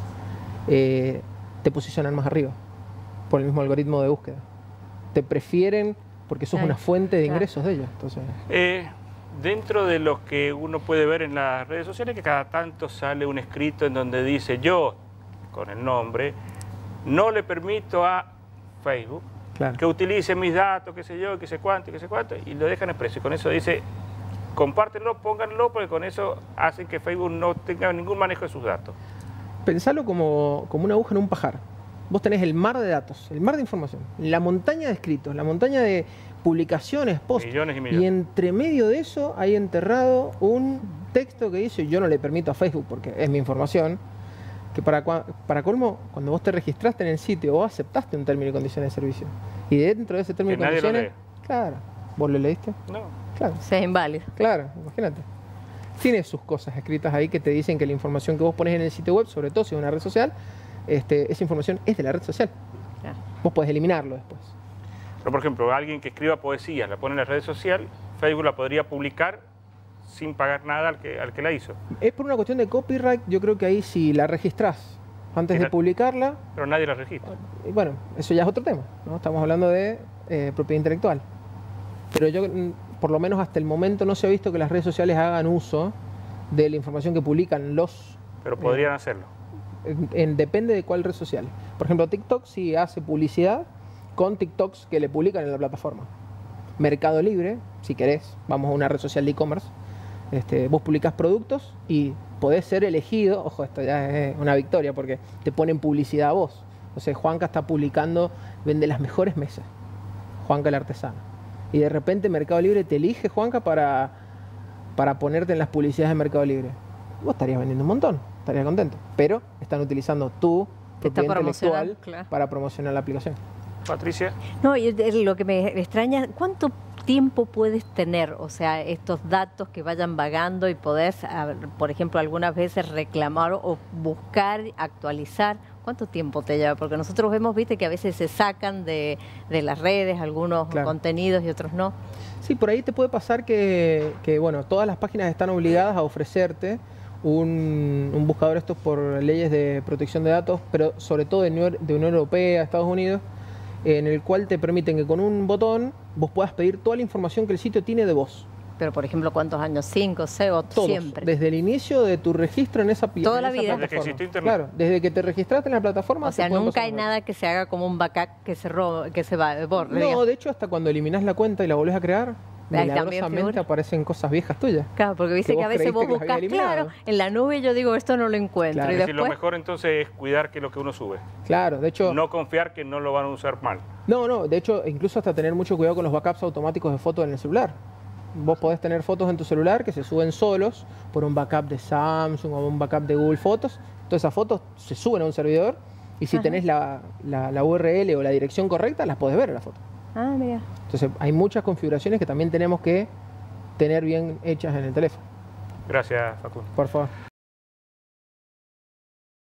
eh, te posicionan más arriba por el mismo algoritmo de búsqueda. Te prefieren porque sos una fuente de ingresos de ellos. Entonces... Eh, dentro de lo que uno puede ver en las redes sociales, que cada tanto sale un escrito en donde dice yo, con el nombre, no le permito a Facebook, claro, que utilice mis datos, qué sé yo, qué sé cuánto, qué sé cuánto, y lo dejan expreso. Y con eso dice, compártenlo, pónganlo, porque con eso hacen que Facebook no tenga ningún manejo de sus datos. Pensalo como, como una aguja en un pajar. Vos tenés el mar de datos, el mar de información, la montaña de escritos, la montaña de publicaciones, posts, millones y millones. Y entre medio de eso hay enterrado un texto que dice, yo no le permito a Facebook, porque es mi información, que para, para colmo, cuando vos te registraste en el sitio, vos aceptaste un término y condiciones de servicio. Y dentro de ese término y condiciones... Claro, ¿vos lo leíste? No. Claro. O sea, es inválido. Claro, imagínate. Tiene sus cosas escritas ahí que te dicen que la información que vos pones en el sitio web, sobre todo si es una red social, este, esa información es de la red social. Claro. Vos podés eliminarlo después. Pero, por ejemplo, alguien que escriba poesía, la pone en la red social, Facebook la podría publicar sin pagar nada al que, al que la hizo. Es por una cuestión de copyright, yo creo que ahí si la registrás antes sí, de la, publicarla... Pero nadie la registra. Bueno, eso ya es otro tema, ¿no? Estamos hablando de eh, propiedad intelectual. Pero yo, por lo menos hasta el momento, no se ha visto que las redes sociales hagan uso de la información que publican los... Pero podrían eh, hacerlo. En, en, depende de cuál red social. Por ejemplo, TikTok sí hace publicidad con TikToks que le publican en la plataforma. Mercado Libre, si querés, vamos a una red social de e-commerce, este, vos publicás productos y podés ser elegido, ojo, esto ya es una victoria porque te ponen publicidad a vos. O sea, Juanca está publicando, vende las mejores mesas, Juanca el artesano. Y de repente Mercado Libre te elige, Juanca, para, para ponerte en las publicidades de Mercado Libre. Vos estarías vendiendo un montón, estarías contento. Pero están utilizando tu propiedad intelectual, claro, para promocionar la aplicación. Patricia. No, y lo que me extraña, ¿cuánto tiempo puedes tener? O sea, estos datos que vayan vagando y podés, por ejemplo, algunas veces reclamar o buscar, actualizar. ¿Cuánto tiempo te lleva? Porque nosotros vemos, viste, que a veces se sacan de, de las redes algunos claro. contenidos y otros no. Sí, por ahí te puede pasar que, que bueno, todas las páginas están obligadas a ofrecerte un, un buscador, estos por leyes de protección de datos, pero sobre todo de Unión, de Unión Europea, Estados Unidos, en el cual te permiten que con un botón vos puedas pedir toda la información que el sitio tiene de vos. Pero, por ejemplo, ¿cuántos años? ¿Cinco, seis o Todos, siempre? Desde el inicio de tu registro en esa, Toda en la esa vida. plataforma. Desde que existió Internet. Claro, desde que te registraste en la plataforma. O sea, nunca hay nada que se haga como un backup que se roba, que se va, borre. No, digamos. de hecho, hasta cuando eliminás la cuenta y la volvés a crear, milagrosamente aparecen cosas viejas tuyas. Claro, porque viste que, que a veces vos buscas, claro, en la nube yo digo, esto no lo encuentro. Claro. Y es después... decir, lo mejor entonces es cuidar que lo que uno sube. Claro, de hecho... No confiar que no lo van a usar mal. No, no, de hecho, incluso hasta tener mucho cuidado con los backups automáticos de fotos en el celular. Vos podés tener fotos en tu celular que se suben solos por un backup de Samsung o un backup de Google Fotos. Todas esas fotos se suben a un servidor y si Ajá. tenés la, la, la U R L o la dirección correcta, las podés ver en la foto. Ah, mira. Entonces, hay muchas configuraciones que también tenemos que tener bien hechas en el teléfono. Gracias, Facundo. Por favor.